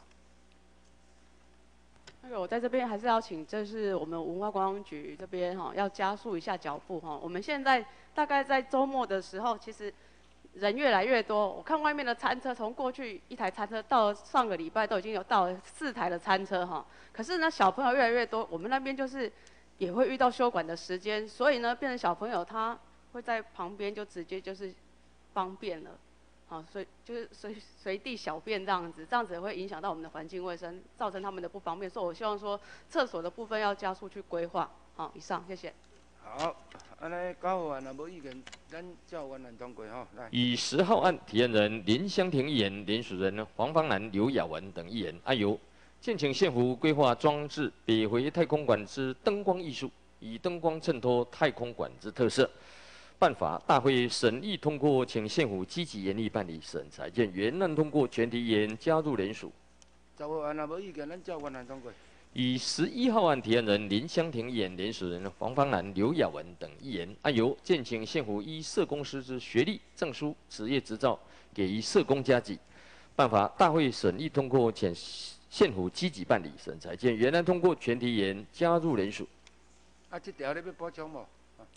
那个我在这边还是要请，就是我们文化观光局这边要加速一下脚步我们现在大概在周末的时候，其实人越来越多。我看外面的餐车，从过去1台餐车到上个礼拜都已经有到了4台的餐车可是呢，小朋友越来越多，我们那边就是也会遇到休馆的时间，所以呢，变成小朋友他会在旁边就直接就是方便了。所以就是随地小便这样子也会影响到我们的环境卫生，造成他们的不方便。所以我希望说，厕所的部分要加速去规划。以上，谢谢。 好，安尼9号案若无意见，咱照原案通过来。 以10号案提案人林香婷一言、联署人黄芳兰、刘雅文等一言，由建请县府规划装置北回太空馆之灯光艺术，以灯光衬托太空馆之特色。办法大会审议通过，请县府积极严厉办理。审裁见原案通过，全体议员加入联署。 10号案若无意见，咱照原案通过。 以11号案提案人林香婷一言、联署人黄芳兰、刘雅文等一言，由建请县府依社工师之学历、证书、职业执照，给予社工加给。办法大会审议通过，请县府积极办理。审裁见原案通过，全体议员加入联署。 这条你要补充无？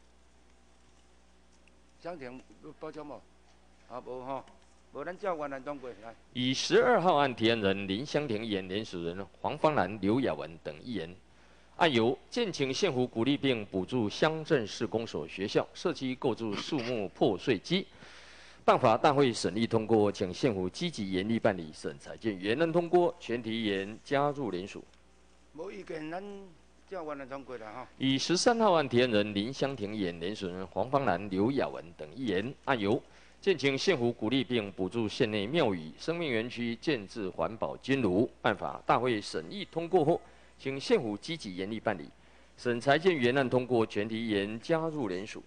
香婷要补充无？无无咱照原案通过来。 以12号案提案人林香婷一言、联署人黄芳兰、刘雅文等一言，由建请县府鼓励并补助乡镇市公所学校社区购置树木破碎机。办法大会审议通过，请县府积极严厉办理。审裁见原案通过，全体议员加入联署。 无意见，咱照原案通过啦以13号案提案人林香婷一言、联署人黄芳兰、刘雅文等一言，由建请县府鼓励并补助县内庙宇、生命园区建置环保金炉。办法大会审议通过后，请县府积极严厉办理。审裁见原案通过，全体议员加入联署。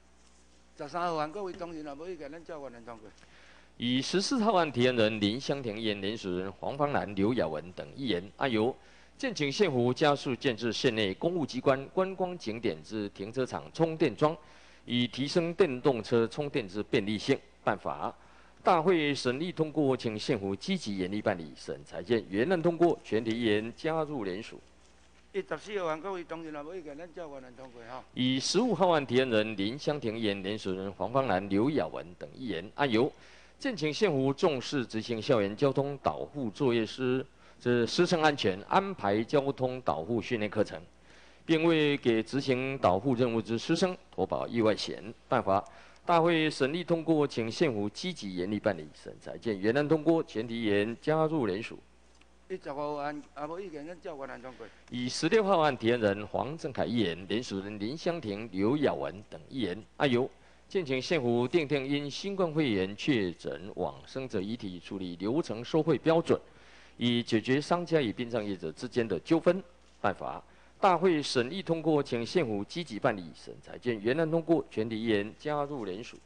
13号案各位同仁无意见，咱照原案通过。 以14号案提案人林香婷一言、联署人黄芳兰、刘雅文等一言，由建请县府加速建置县内公务机关、观光景点之停车场充电桩，以提升电动车充电之便利性。办法大会审议通过，请县府积极严厉办理。审裁见原案通过，全体议员加入联署。 14号案各位同仁无意见，咱照原案通过以15号案提案人林香婷一言、联署人黄芳兰、刘雅文等一言，由建请县府重视执行校园交通导护作业师之师生安全，安排交通导护训练课程，并为给执行导护任务之师生投保意外险。办法大会审议通过，请县府积极严厉办理。审裁见原案通过，全体议员加入联署。 16号案无意见，咱照原案通过。 以16号案提案人黄正凯一言、联署人林香婷、刘雅文等一言，由建请县府订定因新冠肺炎确诊往生者遗体处理流程收费标准，以解决商家与殡葬业者之间的纠纷。办法大会审议通过，请县府积极办理。审裁见原案通过，全体议员加入联署。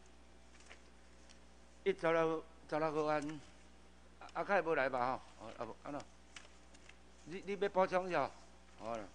16号案阿凯无来吧安怎？你要补充一下？好了。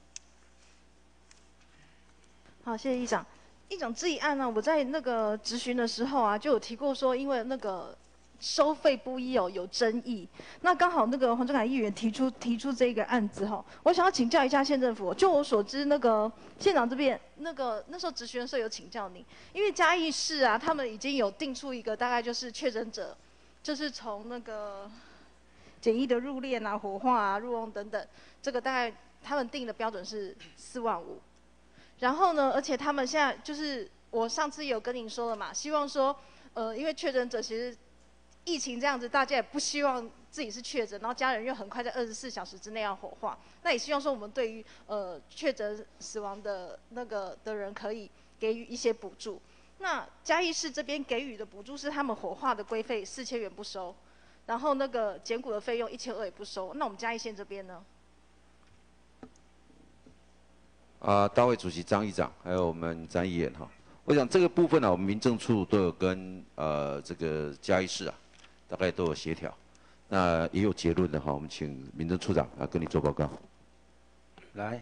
好，谢谢议长。议长，这一案呢，我在那个质询的时候啊，就有提过说，因为那个收费不一有争议。那刚好那个黄正凯议员提出这个案子我想要请教一下县政府。就我所知，那个县长这边那时候质询的时候有请教您，因为嘉义市啊，他们已经有定出一个大概就是确诊者，就是从那个简易的入殓啊、火化啊、入瓮等等，这个大概他们定的标准是4万5。然后呢，而且他们现在就是我上次也有跟您说了嘛，希望说，因为确诊者其实疫情这样子，大家也不希望自己是确诊，然后家人又很快在24小时之内要火化，那也希望说我们对于确诊死亡的的人可以给予一些补助。那嘉义市这边给予的补助是他们火化的规费4000元不收，然后那个捡骨的费用1200也不收。那我们嘉义县这边呢？ 大会主席张议长，还有我们詹议员哈，我想这个部分呢，我们民政处都有跟这个嘉义市啊，大概都有协调，那也有结论的哈，我们请民政处长跟你做报告。 来。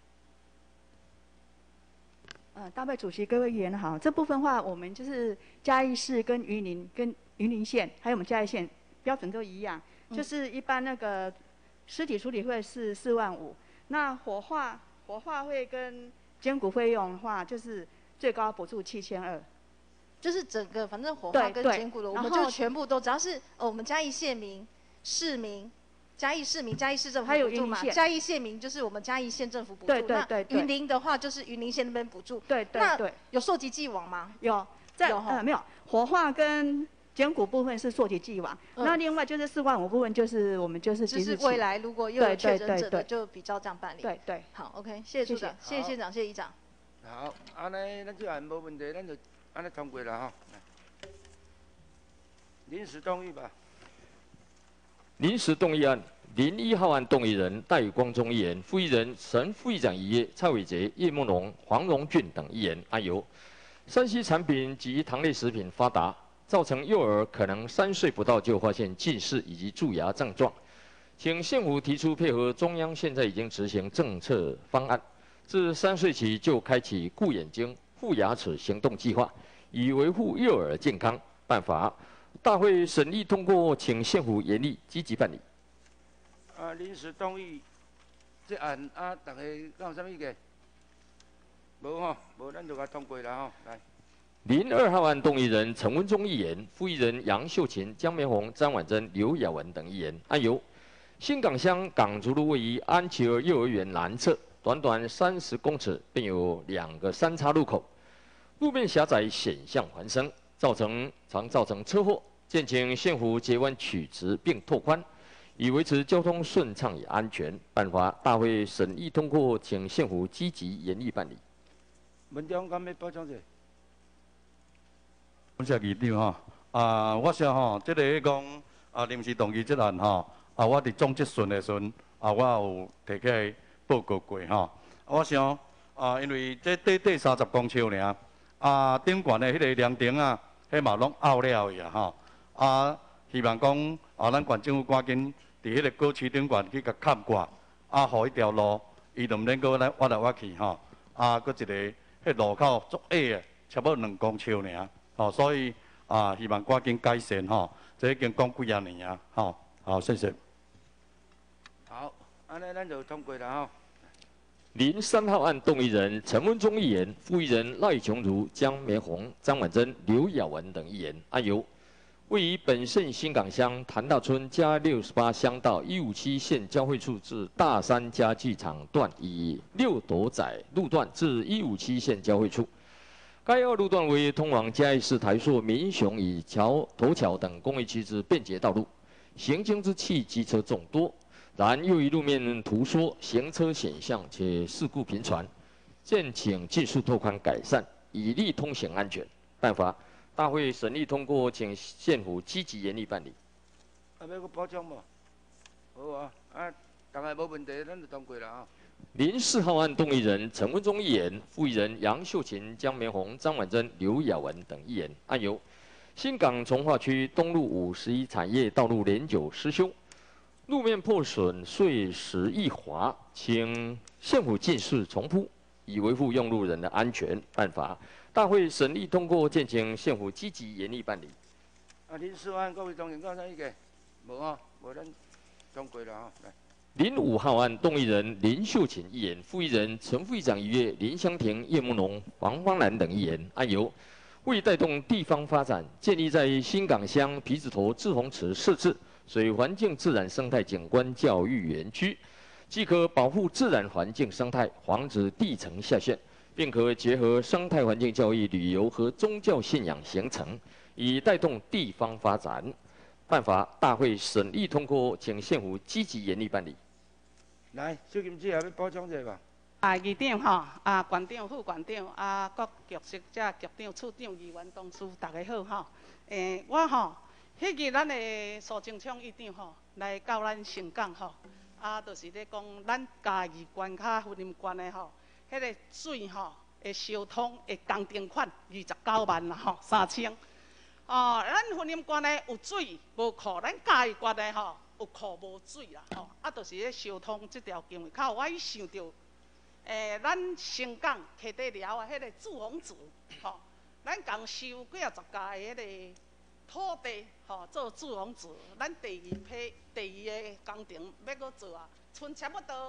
大会主席、各位议员好，这部分的话，我们就是嘉义市跟云林县，还有我们嘉义县标准都一样，就是一般那个尸体处理费是4万5，那火化费跟捡骨费用的话，就是最高补助7200。 就是整个反正火化跟捡骨的，我们就全部都只要是我们嘉义县民、市民。嘉义市民、嘉义市政府补助嘛，嘉义县民就是我们嘉义县政府补助。对。云林的话就是云林县那边补助。对。那有溯及既往吗？ 有，没有，火化跟捡骨部分是溯及既往。那另外就是4万5部分就是我们就是即日起。 就是未来如果又有确诊者的，就比照这样办理。 对。 好 ，OK， 谢谢处长，谢谢县长，谢谢议长。 好，安尼咱这案无问题，咱就安尼通过了哈。临时动议吧。 临时动议案，林1号案动议人戴光中议员，副议人陈副议长一、蔡伟杰、叶梦龙、黄荣俊等议员，案由山西产品及糖类食品发达，造成幼儿可能3岁不到就发现近视以及蛀牙症状，请县府提出配合中央现在已经执行政策方案，自3岁起就开启顾眼睛、护牙齿行动计划，以维护幼儿健康。办法。大会审议通过，请县府严厉积极办理。 临时动议这案大家敢有啥物意见？无吼，无咱就甲通过啦吼。来。 林2号案动议人陈文忠议员，副议人杨秀琴、江绵红、张婉珍、刘雅文等议员，案由新港乡港竹路位于安琪儿幼儿园南侧，短短30公尺，并有2个3岔路口，路面狭窄，险象环生，常造成车祸。建请县府截弯取直并拓宽，以维持交通顺畅与安全。办法大会审议通过，请县府积极严厉办理。 文章敢要补充者？ 感谢议长吼，我想吼，这个讲临时动议这案吼，我伫总结顺的时阵我有提起来报告过吼。我想因为这短30公尺尔，顶悬的迄个凉亭迄嘛拢凹了去吼。希望讲咱县政府赶紧伫迄个高市顶悬去甲砍挂，互迄条路伊就毋免搁来挖来挖去吼。搁一个迄路口足矮的，差不多2公尺尔，所以希望赶紧改善吼。这已经讲几啊年啊，好，谢谢。 好，安尼咱就通过了吼。 林3号案动议人陈文忠议员，副议人赖琼如、江绵红、张婉珍、刘雅文等议员，案由位于本县新港乡谭大村加68乡道157线交汇处至大山家具厂段，以6斗窄路段至157线交汇处。该路段为通往嘉义市台塑、民雄与头桥等工业区之便捷道路，行经之汽机车众多。然由于路面图缩，行车险象且事故频传，建请技术拓宽改善，以利通行安全。办法。大会审议通过，请县府积极严厉办理。 要搁补充无？好大概无问题，咱就通过了啊。 林4号案动议人陈文忠议员，副议人杨秀琴、江绵红、张婉珍、刘雅文等议员，案由新港从化区东路51产业道路年久失修，路面破损，碎石易滑，请县府尽速重铺，以维护用路人的安全。办法。大会审议通过，建请县府积极严厉办理。 临时案各位同仁，有啥意见？无吼，无咱通过了吼。来。 林5号案动议人林秀琴议员，副议人陈副议长一月、林香婷、叶梦龙、黄芳兰等议员，案由为带动地方发展，建立在新港乡皮子头志洪池设置水环境自然生态景观教育园区，既可保护自然环境生态，防止地层下陷。并可结合生态环境教育、旅游和宗教信仰形成，以带动地方发展。办法大会审议通过，请县府积极严厉办理。 来，小金姐也要补充一下吧。 议长吼，县长、副县长，各局室者、局长、处长、议员、同事，大家好吼。我吼，迄日咱的苏贞昌议长吼，来到咱新港吼，就是咧讲咱嘉义关卡婚姻关的吼。 迄个水吼会烧通的工程款29万啦吼3000。哦，咱婚姻关呢有水无库，咱家己关呢吼有库无水啦吼，啊，就是咧烧通这条经纬口，我伊想到，咱新港溪底寮啊，迄个志宏祠吼，咱共收几啊十家的迄个土地吼做志宏祠，咱第二个工程要搁做啊，剩差不多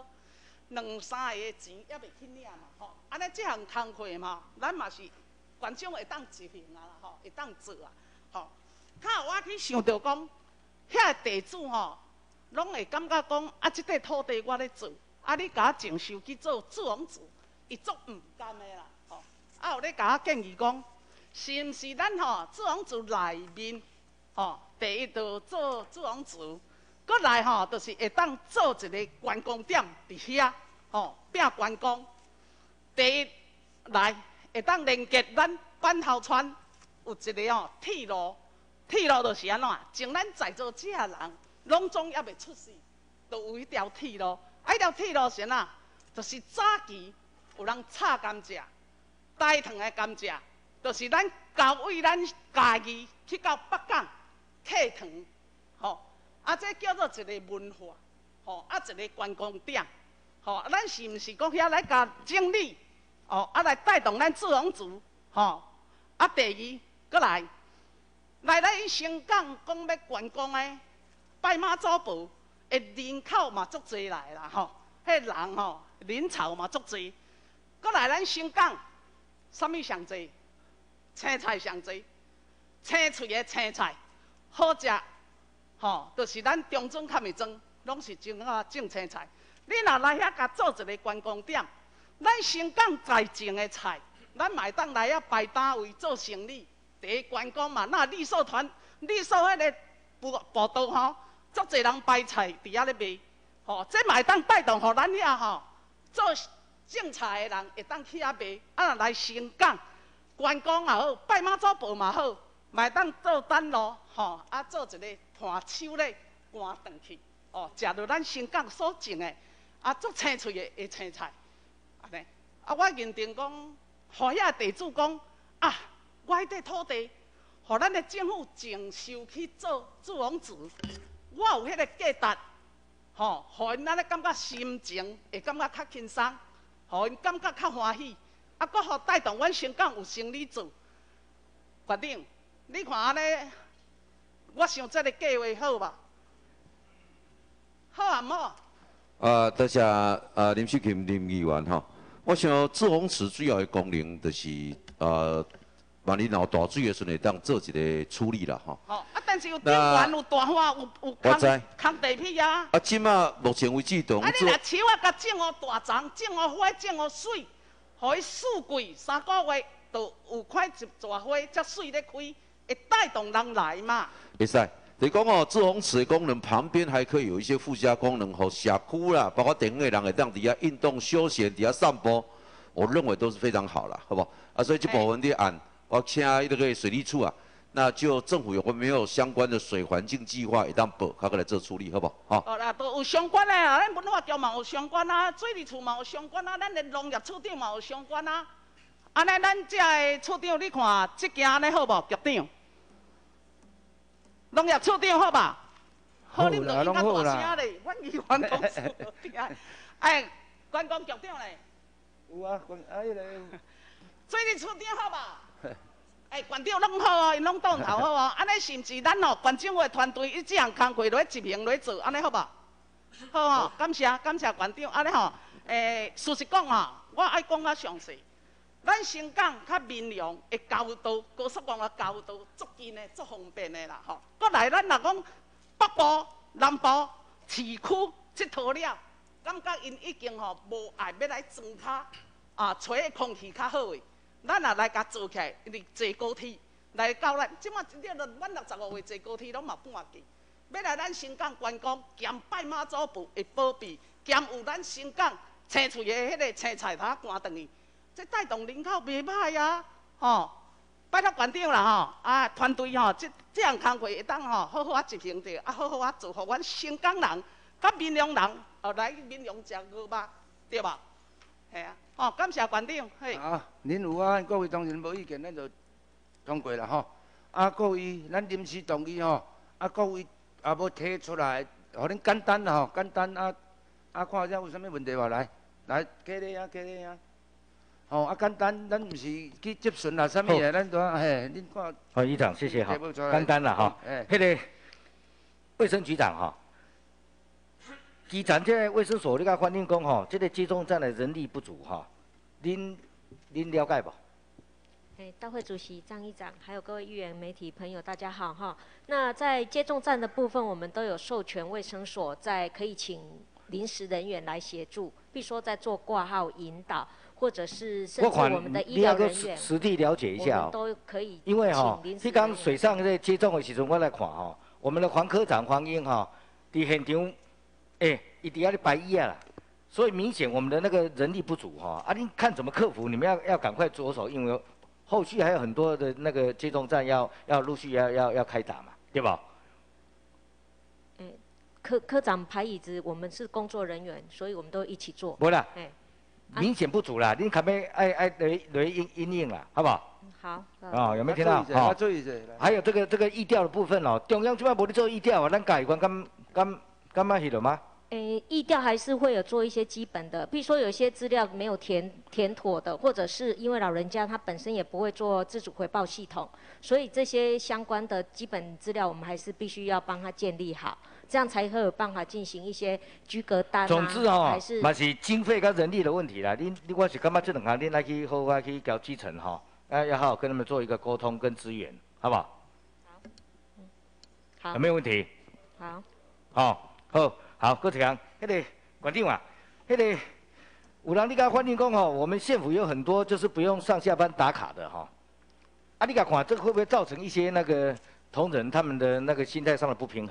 2、3个钱还袂去领嘛吼，安尼这项工课嘛，咱嘛是县长会当执行啊啦吼，会当做啊。吼，较我去想到讲，遐地主吼，拢会感觉讲，啊，即块土地我咧做，啊，你甲我征收去做志宏祠，伊足毋甘的啦，吼，啊，有咧甲我建议讲，是毋是咱吼志宏祠内面，吼，第一道做志宏祠，搁来吼，就是会当做一个观光点伫遐，吼，变观光。第一来会当连接咱板头村。有一个哦铁路，铁路就是安怎？从咱在座这人，拢总还袂出世，就有一条铁路。啊，迄条铁路是哪？就是早期有人插甘蔗、大糖的甘蔗，就是咱交为咱家己去到北港客糖，吼，啊，这叫做一个文化，吼，啊，一个观光点，吼，啊，咱是毋是讲遐来甲整理，哦，啊，来带动咱志宏祠，吼，啊，第二。搁来咱新港讲要观光的拜妈祖庙的人口嘛足侪来啦吼，迄人吼人潮嘛足侪。搁来咱新港，啥物上侪？青菜上侪，青翠的青菜好食，吼，就是咱中庄较物庄，拢是种青菜。你若来遐甲做一个观光点，咱新港在种的菜，咱嘛会当来遐摆摊位做生意。第一观光嘛，那绿寿团、绿寿迄个步道吼，足侪人摆菜伫遐咧卖，吼，这嘛会当带动互咱遐吼做种菜的人会当去遐卖，啊，来新港观光也好，拜妈祖庙嘛好，嘛会当做等路，吼，啊，做一个伴手礼赶转去，哦，食到咱新港所种的，啊，足青翠的青菜，安尼，啊，我认定讲，互遐地主讲啊。我迄块土地，互咱的政府征收去做志宏祠，我有迄个价值，吼，互因咱咧感觉心情会感觉较轻松，互因感觉较欢喜，啊，搁互带动阮新港有生理做。县长，你看安尼，我想这个计划好吧？好啊，唔好？ 多谢林秀琴林议员吼，我想志宏祠主要的功能就是万一若有大水的时阵，会当做一个处理啦，吼。 啊，但是有电源、有大花、有空地皮啊。 啊，即马目前为止，都啊，你若树啊，甲种好大丛，种好花，种好水，互伊四季3个月，就有快一撮花，才水咧开，会带动人来嘛。 会使，你讲哦，志宏祠的功能旁边还可以有一些附加功能，和社区啦，包括地方的人会当底下运动休闲，底下散步，我认为都是非常好啦，好不好？啊，所以这部分的案。我请那个水利处啊，那就政府有没有相关的水环境计划，会当报，他过来做处理，好不好？ 好啦，都有相关的啊，咱文化局嘛有相关啊，水利处嘛有相关啊，咱的农业处长嘛有相关啊。安尼，咱这个处长，你看这件安尼好无？局长，农业处长好吧？好，你们就应该大声咧，阮议员同事哎，观光局长咧？ 有啊，迄个。 水利处长好吧？哎，县长拢好哦，因拢档头好哦。安尼是毋是咱哦县政府的团队，伊这项工课落去执行落去做，安尼好吧？好哦，感谢县长。安尼吼，事实讲哦，我爱讲较详细。咱新港较民用的交通，高速公路交通足近的、足方便的啦吼。搁来咱若讲北部、南部市区佚佗了，感觉因已经吼无爱要来庄脚啊，吹的空气较好的。咱也来甲做起来，你坐高铁来到咱，即马阮65岁坐高铁拢嘛半季。要来咱新港观光，兼拜妈祖庙的保庇，兼有咱新港青翠的迄个青菜头赶转去，这带动人口袂歹啊！吼，拜托县长啦吼，啊团队吼，这项工课会当吼好好执行着，啊好好做，互阮新港人、甲闽南人，来闽南食牛肉，对吧？ 系啊，哦，感谢馆长，嘿。 啊，恁有啊，各位同仁无意见，咱就通过了吼。啊，各位，咱临时动议吼，啊，各位也无提出来，互恁简单啦吼，简单啊，看下有啥物问题话来，起来啊，起来啊。吼，啊，简单，咱毋是去接顺啦，啥物诶，咱都嘿，恁看。 好，议长，谢谢哈。简单啦哈。迄个卫生局长哈。基层这个卫生所，你甲反映讲吼，这个接种站的人力不足哈，您了解不？ 大会主席张议长，还有各位议员、媒体朋友，大家好哈。那在接种站的部分，我们都有授权卫生所可以请临时人员来协助，比如说在做挂号引导，或者是甚至我们的医疗人员， 实地了解一下哦。 都可以。 因为哈，你刚水上在接种的时阵，我来看哈，我们的黄科长黄英哈，伫现场。一定要去白衣啊啦，所以明显我们的那个人力不足哈啊，你看怎么克服？你们要赶快着手，因为后续还有很多的那个接种站要陆续要开打嘛，对吧？ 科长排椅子，我们是工作人员，所以我们都一起做。 不啦，明显不足啦，你可别爱来应应啦，好不好？ 好。 哦，有没有听到？好。还有这个疫调的部分哦，中央即摆无咧做疫调啊，咱家己管干嘛去了吗？ 疫调还是会有做一些基本的，比如说有些资料没有填妥的，或者是因为老人家他本身也不会做自主回报系统，所以这些相关的基本资料我们还是必须要帮他建立好，这样才会有办法进行一些居隔单啊。 总之哦，嘛是经费跟人力的问题啦。我是感觉这两项恁来去好好去交基层哈，要好好跟他们做一个沟通跟资源，好不好？ 好。 有没有问题？ 好。 好，搁一项，迄个馆长啊，迄个有人你甲反映讲吼，我们县府有很多就是不用上下班打卡的哈，啊，你甲看这个会不会造成一些那个同仁他们的那个心态上的不平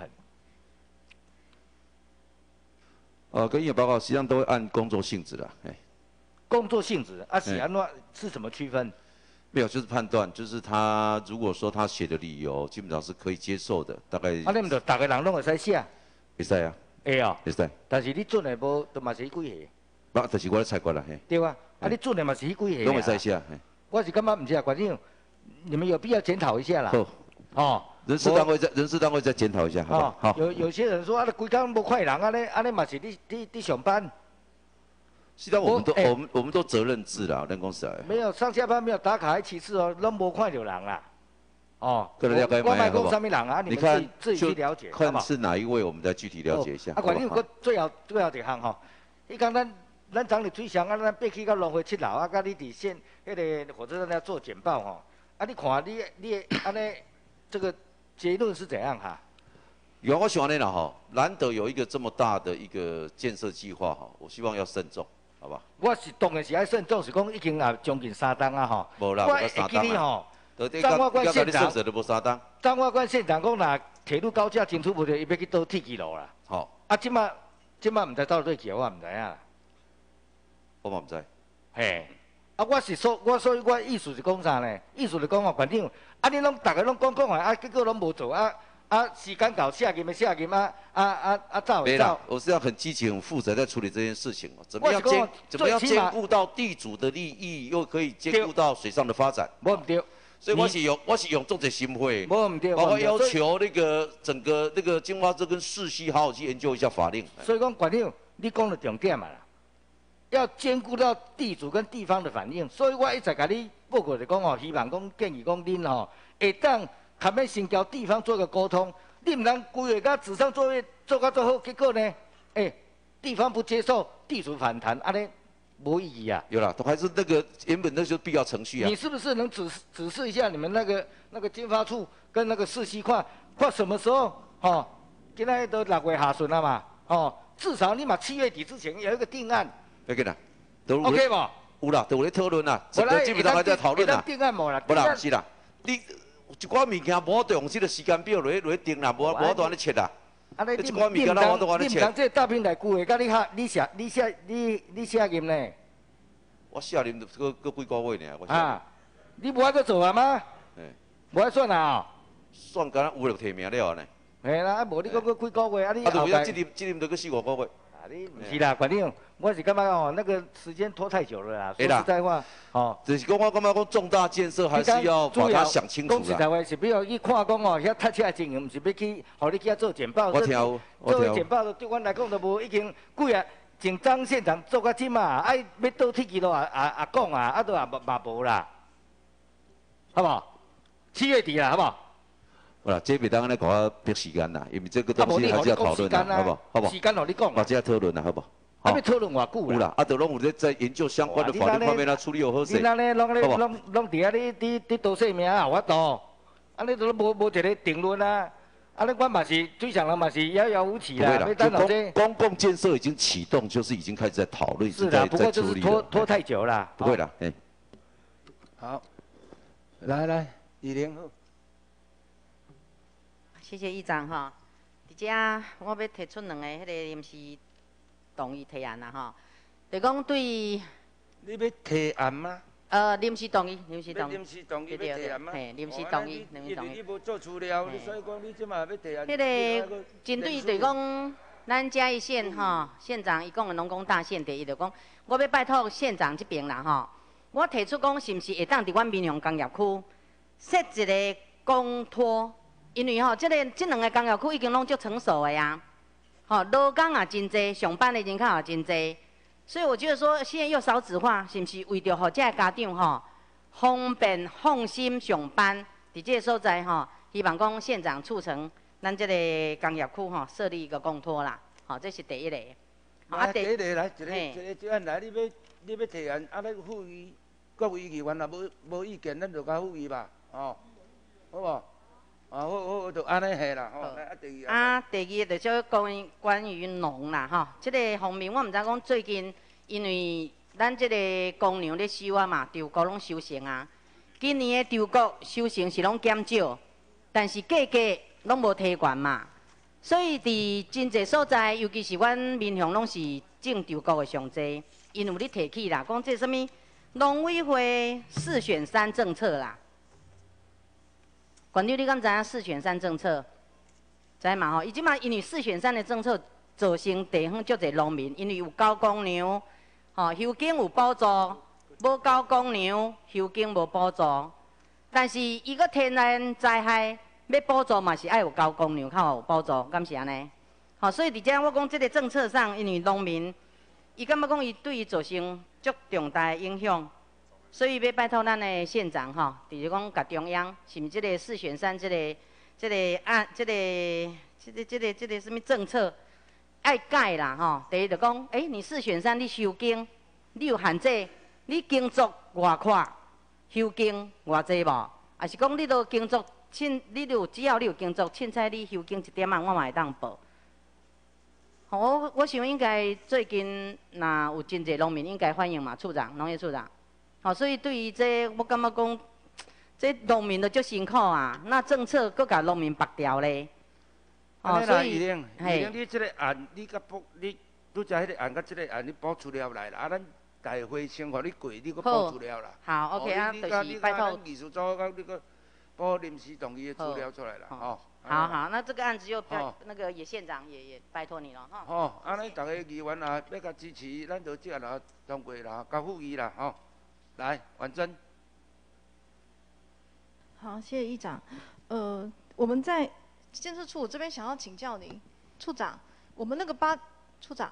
衡？ 跟议员报告实际上都会按工作性质啦， 工作性质啊，是安怎是怎么区分？ 没有，就是判断，就是他如果说他写的理由基本上是可以接受的，大概。 啊，你们就大家人拢会使写？ 会使啊。 会哦。 会使。 但是你准的无，都嘛是迄几下。不，就是我咧采过啦，嘿。 对啊，啊你准的嘛是迄几下。 拢会使写。 我是感觉唔是啊，馆长，你们有必要检讨一下啦。 好。哦。人事单位再检讨一下，好不好？好。有些人说啊，规工无快人啊，你嘛是你上班。 是的，我们都责任制啦，咱公司来。 没有上下班没有打卡还其次哦，拢无看到人啦。哦， 个人了解买好不好？你看自己去了解， 看是哪一位，我们再具体了解一下。 啊，管你个最后一项吼，伊讲咱昨日水上啊，咱爬去到龙华7楼啊，甲你伫线迄个火车站要做简报吼，啊，你看你安尼这个结论是怎样哈？ 有我喜欢你啦吼，难得有一个这么大的一个建设计划哈，我希望要慎重。好吧， 我是当然是爱慎重，是讲已经也将近3档啊吼。 无啦，无3档啊。 彰化县县长， 彰化县县长讲若铁路高架真出不着，伊要去倒铁轨路啦。 好。 啊，即马毋知倒对去，我毋知影啦。 我嘛毋知。 嘿，啊，所以我意思是讲啥呢？意思是讲哦，馆长，啊，你大家拢讲完，啊，结果拢无做啊。时间到，下任走。 没啦，我是要很积极、很负责在处理这件事情怎么样兼顾到地主的利益，又可以兼顾到水上的发展？ 无唔对。 所以我是用做这心会， 无唔对。 包括要求那个整个那个金华这跟市西好好去研究一下法令。 所以讲，馆长，你讲的重点嘛啦，要兼顾到地主跟地方的反应。所以我一直甲你报告就讲哦，希望讲建议讲恁吼，会当。他们先交地方做个沟通，你唔能规个甲纸上作业做到最好，结果呢，地方不接受，地主反弹，安尼无意义啊。 有啦，都还是那个原本那就是必要程序啊。 你是不是能指示一下你们那个经发处跟那个市西看什么时候？现在都6月下旬了嘛，至少你嘛7月底之前有一个定案。 OK 啦 ，OK 吧？ 有啦，都有咧讨论啦，整个基本上还在讨论啦。 定案无啦？ 不啦，是啦，你。一寡物件无用这个时间表来定啦，无都安尼切啦。一寡物件咱我都安尼切。 你唔当这大平台规个，甲你下任呢？ 我下任搁几个月呢？ 啊，你无爱搁做啊吗？无爱算啊？ 算敢若有就提名了呢。 嘿啦，啊无你搁几个月，啊你啊，就为了这任就搁4、5个月。 啊你唔是啦，馆长， 我是感觉哦，那个时间拖太久了啦。说实在话，哦， 就是讲我感觉讲重大建设还是要把它想清楚啦。 讲实在话是比如伊看讲哦，遐塞车经营，毋是要去，互你去遐做简报。 我听有， 做简报对阮来讲都无已经几啊，从张县长做到即嘛，爱要倒铁去咯讲啊，都嘛无啦，好不好？7月底啦，好不好？ 好啦，这袂当安尼甲我逼时间啦，因为这个东西还是要讨论啦，好不好？好不好？ 时间互你讲， 或者要讨论啦，好不好？ 啊，要讨论偌久啦？ 有啦，啊，都拢有在研究相关的法律方面啦，处理有好势。 你安尼拢伫遐你多说名啊，有法度，安尼都无一个定论啊。安尼阮嘛是最上人嘛是遥遥无期啦。 不会啦，就公共建设已经启动，就是已经开始在讨论， 是的，不过就是拖太久啦。 不会啦，哎。 好，来，依玲。 谢谢议长哈。伫遮我要提出2个迄个临时动议提案啦吼，就讲对。你要提案吗？ 临时动议， 临时动议要提案吗？ 嘿，临时动议，临时动议。 你无做资料，所以讲你即马要提案。 迄个针对就是讲，咱嘉义县吼，县长伊讲的农工大县第一，就讲我要拜托县长这边啦吼，我提出讲是毋是会当伫阮民雄工业区设一个公托？因为吼，这2个工业区已经拢足成熟的呀，吼，劳工也真济，上班的人口也真济，所以我觉得说现在又少子化，是毋是为着互这家长吼方便放心上班，伫这个所在吼，希望讲县长促成咱这个工业区吼设立一个公托啦，吼，这是第一个。 啊，第一个来，一个案来，你要提案，啊，咱呼吁各位议员啊，无意见，咱就甲呼吁吧，哦，好无？好，就安尼下啦，吼。 啊，第二就是关于农啦，吼，这个方面我毋知讲最近，因为咱这个公粮咧收啊嘛，稻谷拢收成啊。今年的稻谷收成是拢减少，但是价格拢无提悬嘛。所以伫真侪所在，尤其是阮民雄拢是种稻谷的上济，因为你提起啦，讲这什么农委会4选3政策啦。管长，你敢知影4选3政策？知嘛吼？伊即马因为4选3的政策，造成地方足侪农民，因为有交公粮，吼，收耕有补助，无交公粮，收耕无补助。但是伊个天然灾害要补助嘛是爱有交公粮，较有补助，敢是安尼？吼，所以伫遮我讲即个政策上，因为农民，伊感觉讲伊对伊造成足重大的影响。所以要拜托咱的县长吼，就是讲甲中央是毋这个4选3这个案这个什么政策爱改啦吼。第一就讲，你4选3你收耕，你有限制，你耕作偌快，收耕偌济无？还是讲你都耕作你有只要你有耕作凊彩你收耕1点仔，我嘛会当报。我想应该最近若有真侪农民应该反映嘛，处长，农业处长。所以对于这，我感觉讲，这农民都足辛苦啊。那政策搁甲农民绑掉咧。 所以，依玲，你这个案，你拄则迄个案甲这个案，你补资料来啦。啊，咱大会先互你过，你搁补资料啦。 好 ，OK 啊，就是拜托。 艺术组甲你搁补临时动议的资料出来啦，吼。 好，那这个案子就那个也县长也拜托你了，哈。 好，安尼大家议员啊，要甲支持，咱就这样啦，通过啦，甲呼吁啦，吼。来，婉珍。 好，谢谢议长。我们在建设处这边想要请教您，处长，我们那个处长。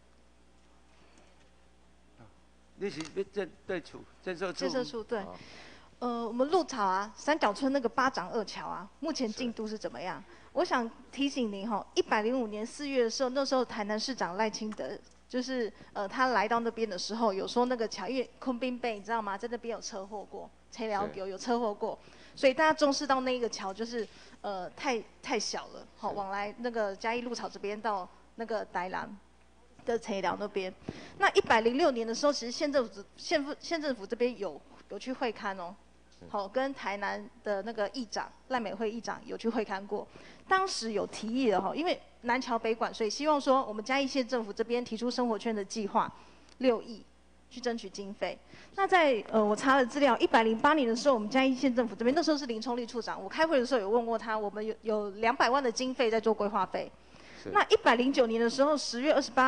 你是要对处建设处？ 建设处对。我们鹿草啊，三角村那个8掌2桥啊，目前进度是怎么样？我想提醒您哈，105年4月的时候，那时候台南市长赖清德。就是他来到那边的时候，有说那个桥，因为昆宾贝你知道吗，在那边有车祸过，垂寮有车祸过，所以大家重视到那个桥就是太小了，好往来那个嘉义鹿草这边到那个台南的垂寮那边。那106年的时候，其实县政府这边有去会勘哦，好跟台南的那个议长赖美惠议长有去会勘过，当时有提议的哈，因为南桥北管，所以希望说我们嘉义县政府这边提出生活圈的计划，6亿去争取经费。那在我查了资料，108年的时候，我们嘉义县政府这边那时候是林聪利处长，我开会的时候有问过他，我们有200万的经费在做规划费。那109年的时候，10月28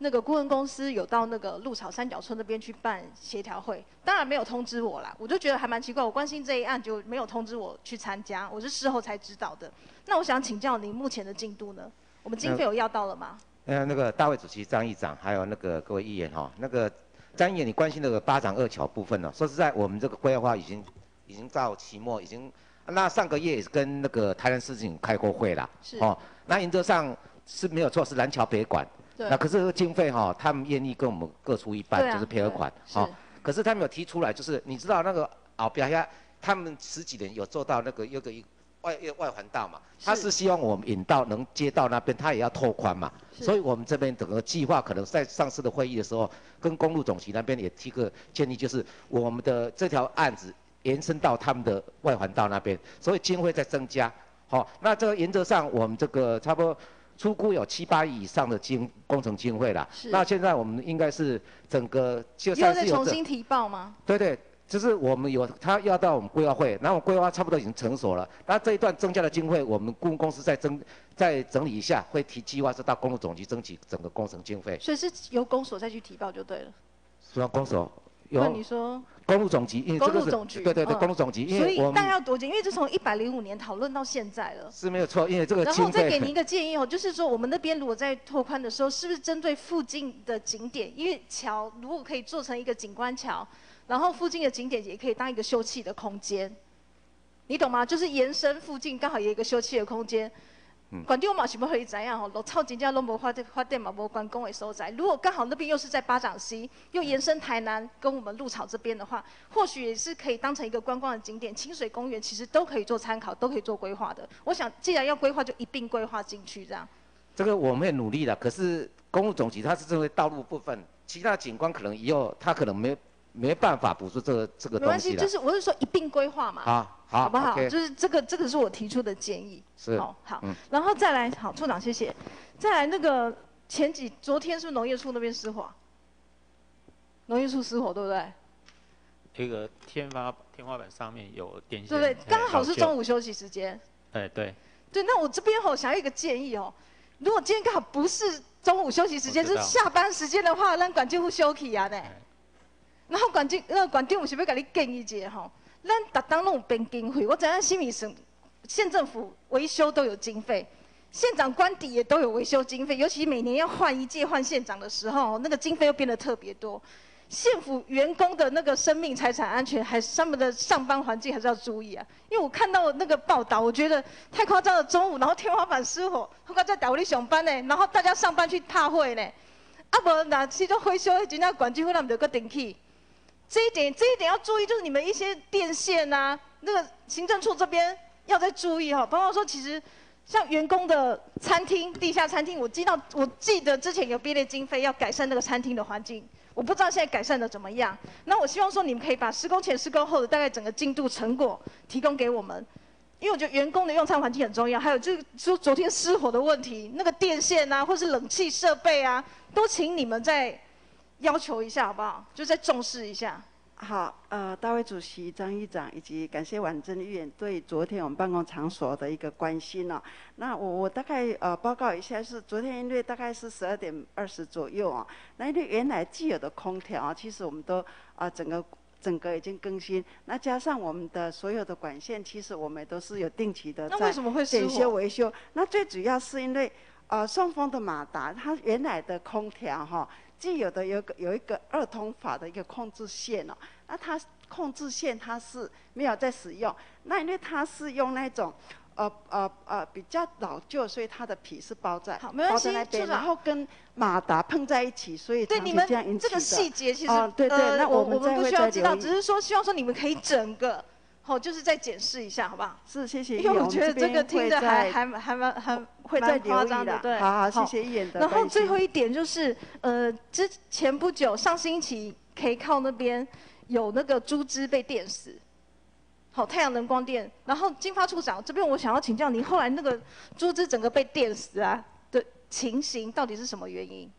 那个顾问公司有到那个鹿草三角村那边去办协调会，当然没有通知我啦，我就觉得还蛮奇怪，我关心这一案就没有通知我去参加，我是事后才知道的。那我想请教您目前的进度呢？我们经费有要到了吗？ 那个大会主席张议长，还有那个各位议员哈，那个张议员你关心那个巴掌二桥部分呢？说实在，我们这个规划已经到期末，已经那上个月也是跟那个台南市政府开过会啦，哦，那原则上是没有错，是南桥北管。那可是这个经费哈，他们愿意跟我们各出一半，就是配合款，哈。可是他们有提出来，就是你知道那个后边下，他们10几年有做到那个有个外环道嘛，他是希望我们引到能接到那边，他也要拓宽嘛。所以我们这边整个计划可能在上次的会议的时候，跟公路总局那边也提个建议，就是我们的这条案子延伸到他们的外环道那边，所以经费在增加。好，那这个原则上我们这个差不多。初估有7、8亿以上的工程经费啦。那现在我们应该是整个就算是有重新提报吗？ 对对，就是我们有他要到我们规划会，然后规划差不多已经成熟了。那这一段增加的经费，我们顾问公司再整理一下，会提计划是到公路总局争取整个工程经费。 所以是由公所再去提报就对了。 是啊，公所。 那你说？ 公路总局，因为这个是对对对，公路总局，因为所以大概要多久？因为这从105年讨论到现在了。 是没有错，因为这个经费。 然后再给您一个建议哦，就是说我们那边如果在拓宽的时候，是不是针对附近的景点？因为桥如果可以做成一个景观桥，然后附近的景点也可以当一个休憩的空间，你懂吗？就是延伸附近刚好有一个休憩的空间。管地我嘛是要会怎样吼？路草真正拢无发电嘛，无关公的所在。如果刚好那边又是在巴掌溪，又延伸台南跟我们鹿草这边的话，或许也是可以当成一个观光的景点。清水公园其实都可以做参考，都可以做规划的。我想既然要规划，就一并规划进去这样。 这个我们也努力了，可是公路总局它是针对道路部分，其他景观可能以后它可能没办法补助这个东西。 没关系，就是我是说一并规划嘛。好不好？ 就是这个是我提出的建议。 是。 好，然后再来，好，处长谢谢。再来那个昨天是不是农业处那边失火？农业处失火对不对？ 这个天花板上面有电线。 对不对？刚好是中午休息时间。 哎，对。 对，那我这边想要一个建议哦，如果今天刚好不是中午休息时间，是下班时间的话，让管政府休息啊呢。然后管政府是要给你建议一下吼。咱逐当拢有编经费，我知影新米省县政府维修都有经费，县长官邸也都有维修经费，尤其每年要换一届换县长的时候，那个经费又变得特别多。县府员工的那个生命财产安全，还是他们的上班环境还是要注意啊。因为我看到那个报道，我觉得太夸张了，中午然后天花板失火，后来在单位上班呢，然后大家上班去踏会呢，啊无那时阵维修，真正管政府那唔就搁电起。这一点要注意，就是你们一些电线啊，那个行政处这边要再注意哈。包括说，其实像员工的餐厅、地下餐厅，我记得之前有编列经费要改善那个餐厅的环境，我不知道现在改善的怎么样。那我希望说，你们可以把施工前、施工后的大概整个进度成果提供给我们，因为我觉得员工的用餐环境很重要。还有就是说昨天失火的问题，那个电线啊，或是冷气设备啊，都请你们在。要求一下好不好？就再重视一下。 好，大会主席张议长以及感谢婉珍议员对昨天我们办公场所的一个关心哦。那我大概报告一下，是昨天因为大概是12点20左右哦，那因为原来既有的空调其实我们都整个已经更新，那加上我们的所有的管线，其实我们都是有定期的在检修维修。那最主要是因为送风的马达，它原来的空调哈。既有的有一个2通法的一个控制线哦，那它控制线它是没有在使用，那因为它是用那种比较老旧，所以它的皮是包在那边，然后跟马达碰在一起，所以长期这样引起的。这个细节其实对，那我们不需要知道，只是说希望说你们可以整个。就是再检视一下，好不好？ 是，谢谢议员。因为我觉得这个听着还蛮夸张的，对。 好，谢谢议员的。 然后最后一点就是，之前不久上星期 K 靠那边有那个猪只被电死，好，太阳能光电。然后经发处长这边，我想要请教您，后来那个猪只整个被电死啊的情形，到底是什么原因？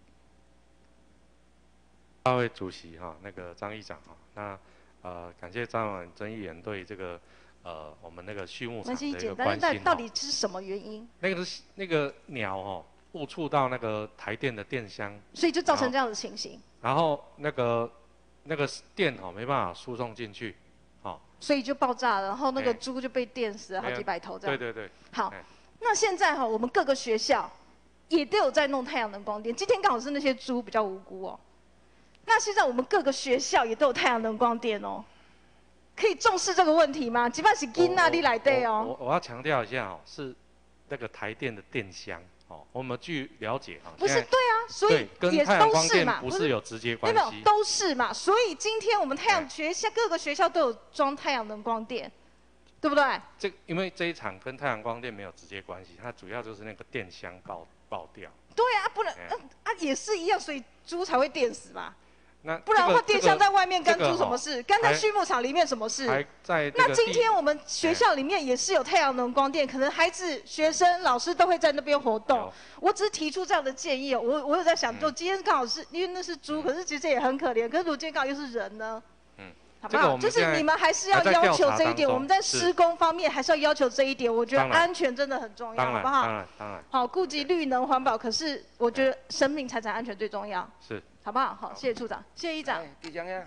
大会主席那个张议长那。感谢张婉珍议员对这个我们那个畜牧场的一个关心。 到底是什么原因？ 那个鸟误触到那个台电的电箱， 所以就造成这样的情形。 然后那个电没办法输送进去， 所以就爆炸了，然后那个猪就被电死了好几百头这样。 对对对。 好，那现在我们各个学校也都有在弄太阳能光电。今天刚好是那些猪比较无辜哦。那现在我们各个学校也都有太阳能光电哦，可以重视这个问题吗？基本上是囡仔你来对哦。 我要强调一下是那个台电的电箱我们据了解不是对啊，所以也都是嘛， 不是有直接关系， 都是嘛。所以今天我们太阳学校各个学校都有装太阳能光电，对不对？ 因为这一场跟太阳光电没有直接关系，它主要就是那个电箱爆掉。 对啊，不能也是一样，所以猪才会电死嘛。 那不然的话，电箱在外面干猪什么事？干在畜牧场里面什么事？那今天我们学校里面也是有太阳能光电，可能孩子、学生、老师都会在那边活动。我只是提出这样的建议我有在想，就今天刚好是因为那是猪，可是其实也很可怜。可是如果今天刚好又是人呢？好不好？就是你们还是要要求这一点，我们在施工方面还是要要求这一点。我觉得安全真的很重要，好不好？ 当然。 好，顾及绿能环保，可是我觉得生命财产安全最重要。 是。 好不好？好，谢谢处长，谢谢议长。 第二呀。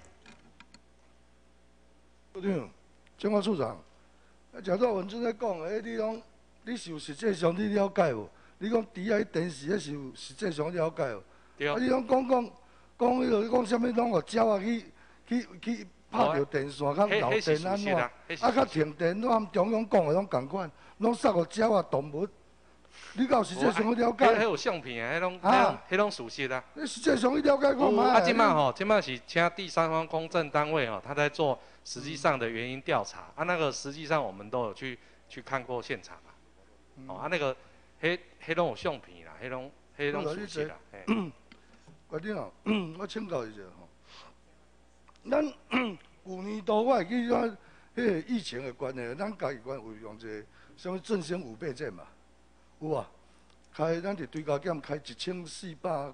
处长，请问处长，正如文主在讲的，你是有实际上你了解无？你讲除啊，电视迄是有实际上了解无？ 对。 你讲迄个，你讲啥物拢互鸟啊去拍着电线，较漏电安怎？较停电，咱中央讲的拢共款，拢杀互鸟啊动物。你敢有实际上去了解？ 迄有相片啊，迄拢属实啊。 你实际上去了解看嘛？ 即摆是请第三方公证单位他在做实际上的原因调查那个实际上我们都有去看过现场那个迄拢有相片啦，迄拢属实啦。 决定我请教一下咱旧年度我会记咱迄个疫情的关系，咱家己关有用一个什么振兴5倍券嘛？有啊，咱伫对家检开1497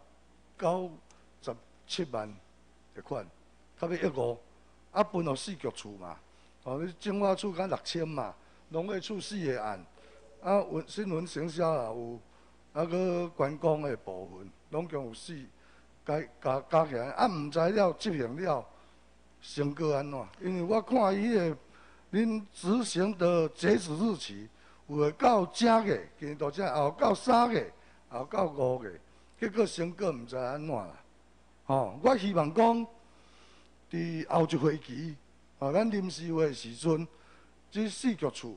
万的款，到尾1亿，分互4局处嘛，你政法处敢6000嘛，农业处4个案，新闻行销也有，搁观光的部分，拢共有4，加起来，毋知了执行了成果安怎？因为我看伊个恁执行的截止日期。有诶到正月，今年度正后到3月，后到5月，结果成果毋知安怎啦。我希望讲，伫后一会期，咱临时会时阵，这4局处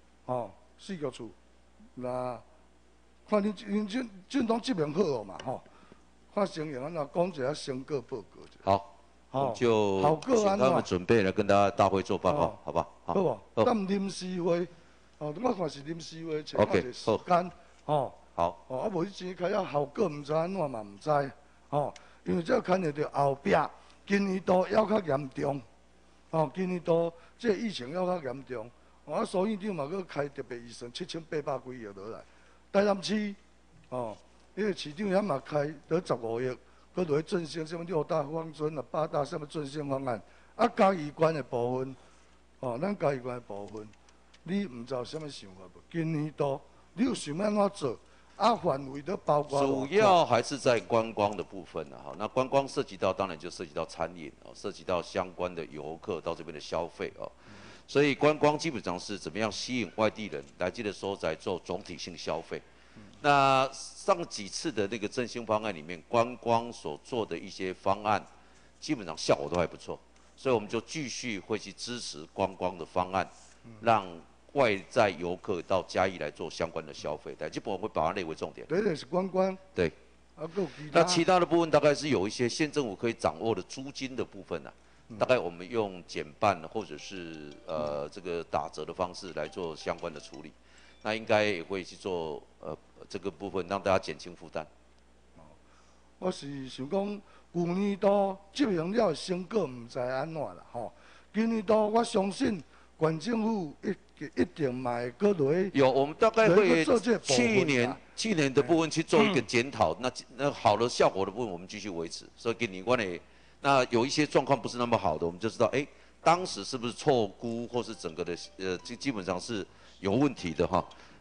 ，4局处，那看恁种拢执行好嘛，看情形安怎讲一下成果报告。 好，就请他们准备来跟大会做报告，好不好？ 好不？等临时会。我看是临时会找一个时间， 好， 无以前开效果毋知安怎嘛毋知，因为这牵涉到后壁今年度还较严重，今年度这疫情还较严重，所以长嘛搁开特别预算7800几亿落来，台南市，迄个市长也嘛开得15亿，搁落去振兴什么6大方针8大什么振兴方案，嘉义县的部分，咱嘉义县的部分。你毋知有啥物想法无？今年度你有想安怎做？范围都包括。 主要还是在观光的部分那观光涉及到，当然就涉及到餐饮涉及到相关的游客到这边的消费所以观光基本上是怎么样吸引外地人来这个所在做总体性消费。那上几次的那个振兴方案里面，观光所做的一些方案，基本上效果都还不错，所以我们就继续会去支持观光的方案，让外在游客到嘉义来做相关的消费，这部分会把它列为重点。 对，是观光。 对。那其他的部分大概是有一些县政府可以掌握的租金的部分大概我们用减半或者是这个打折的方式来做相关的处理，那应该也会去做这个部分让大家减轻负担。 我是想讲，旧年度执行了成果唔知安怎啦今年度我相信县政府一定嘛会搁落去。 有，我们大概会去年的部分去做一个检讨，那好的效果的部分我们继续维持。所以今年我呢，那有一些状况不是那么好的，我们就知道，当时是不是错估或是整个的基本上是有问题的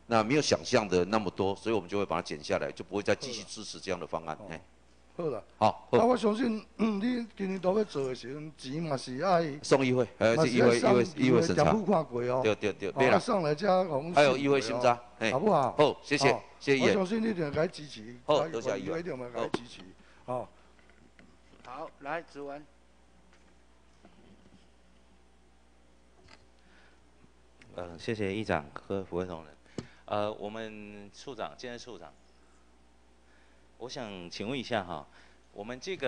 那没有想象的那么多，所以我们就会把它减下来，就不会再继续支持这样的方案。哎， 好啦。 好。 啊，我相信，你今年度要做的时阵，钱嘛是爱。 送议会，还有议会审查。 店铺看过哦。 对，对啦。 上来这红。 还有议会审查， 好不好？ 好，谢谢议员。 我相信你一定该支持。 好，多谢议员。 一定该支持。好。 好，来，子文。 谢谢议长和府会同仁。我们处长，今天处长，我想请问一下哈，我们知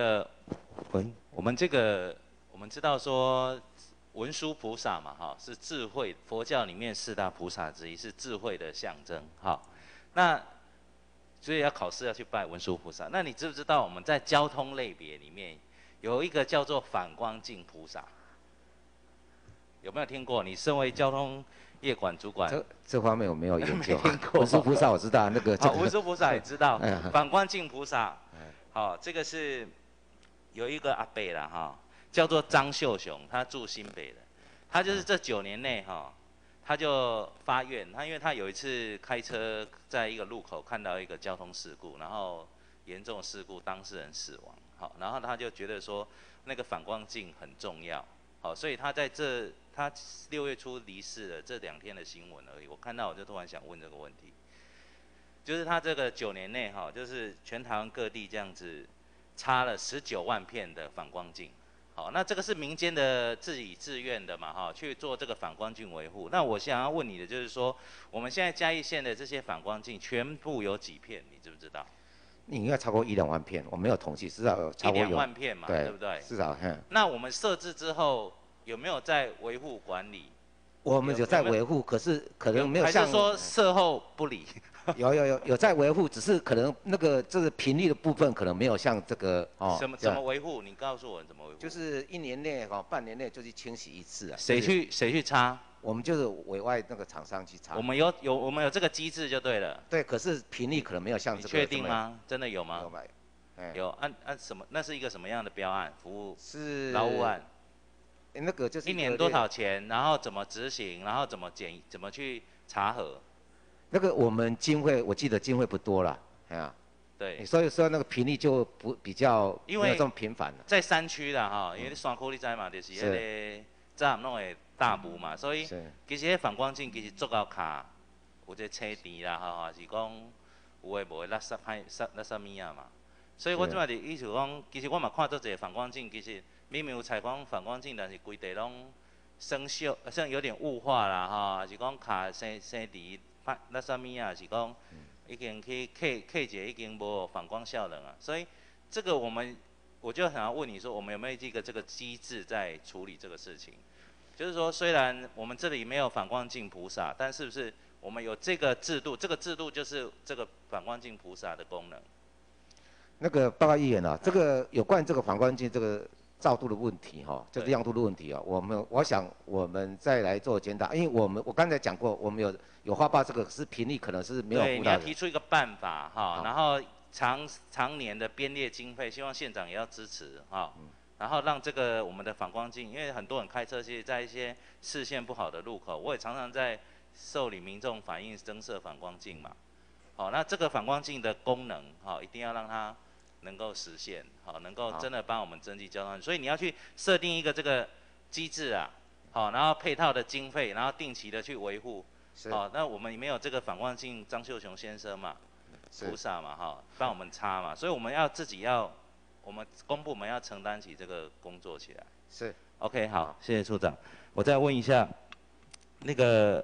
道说文殊菩萨嘛哈，是智慧，佛教里面4大菩萨之一，是智慧的象征哈。那所以要考试要去拜文殊菩萨。那你知不知道我们在交通类别里面有一个叫做反光镜菩萨？有没有听过？你身为交通业管主管， 这方面我没有研究。 没听过。 文殊菩萨我知道，那个。 好，文殊菩萨也知道。反光镜菩萨，好，这个是有一个阿伯啦哈，叫做张秀雄，他住新北的，他就是这9年内哈，他就发愿，因为他有一次开车在一个路口看到一个交通事故，然后严重事故，当事人死亡，好，然后他就觉得说那个反光镜很重要。好，所以他他6月初离世了，这2天的新闻而已。我看到我就突然想问这个问题，就是他这个9年内哈，就是全台湾各地这样子插了19万片的反光镜。好，那这个是民间的自己自愿的嘛哈，去做这个反光镜维护。那我想要问你的就是说，我们现在嘉义县的这些反光镜全部有几片？你知不知道？ 应该超过1-2万片，我没有统计，至少有超过 1-2万片嘛，对不对？ 至少。 那我们设置之后有没有在维护管理？ 我们有在维护，可是可能没有像。 还是说事后不理？ 有在维护，只是可能那个这个频率的部分可能没有像这个哦。 怎么维护？你告诉我怎么维护？ 就是1年内半年内就去清洗1次啊。 谁去擦？ 我们就是委外那个厂商去擦。 我们有这个机制就对了。 对，可是频率可能没有像这个。 你确定吗？真的有吗？ 有。 有按什么？那是一个什么样的标案？服务是劳务案。 那个就是 1年多少钱？然后怎么执行？然后怎么去查核？ 那个我们经费，我记得经费不多啦，哎呀。 对。 所以说那个频率就比较没有这么频繁了。 在山区啦哈，因为山区你知嘛，就是那个站弄的大雾嘛，所以其实反光镜其实做到卡有这车电啦哈，是讲有诶无诶垃圾物啊嘛。所以我即摆就意思讲，其实我嘛看到一个反光镜，其实明明有采光反光镜，但是规地拢生锈，像有点雾化啦哈，是讲卡生伫垃圾物啊，是讲已经去K姐已经无反光效能啊。所以这个我就想要问你说，我们有没有这个机制在处理这个事情？就是说，虽然我们这里没有反光镜菩萨，但是不是我们有这个制度？这个制度就是这个反光镜菩萨的功能。 那个报告议员啊，这个有关这个反光镜这个照度的问题哈，这个亮度的问题啊，我想我们再来做检讨，因为我刚才讲过，我们有发报这个是频率可能是没有。 对，你要提出一个办法哈，然后常年的编列经费，希望县长也要支持哈。然后让这个我们的反光镜，因为很多人开车其实在一些视线不好的路口，我也常常在受理民众反映增设反光镜嘛。好，那这个反光镜的功能，好，一定要让它能够实现，好，能够真的帮我们增进交通。所以你要去设定一个这个机制啊，好，然后配套的经费，然后定期的去维护。好，那我们没有这个反光镜张秀雄先生嘛，菩萨嘛，哈，帮我们擦嘛，所以我们要自己我们公部门要承担起这个工作起来。 是。 OK， 好，谢谢处长。我再问一下，那个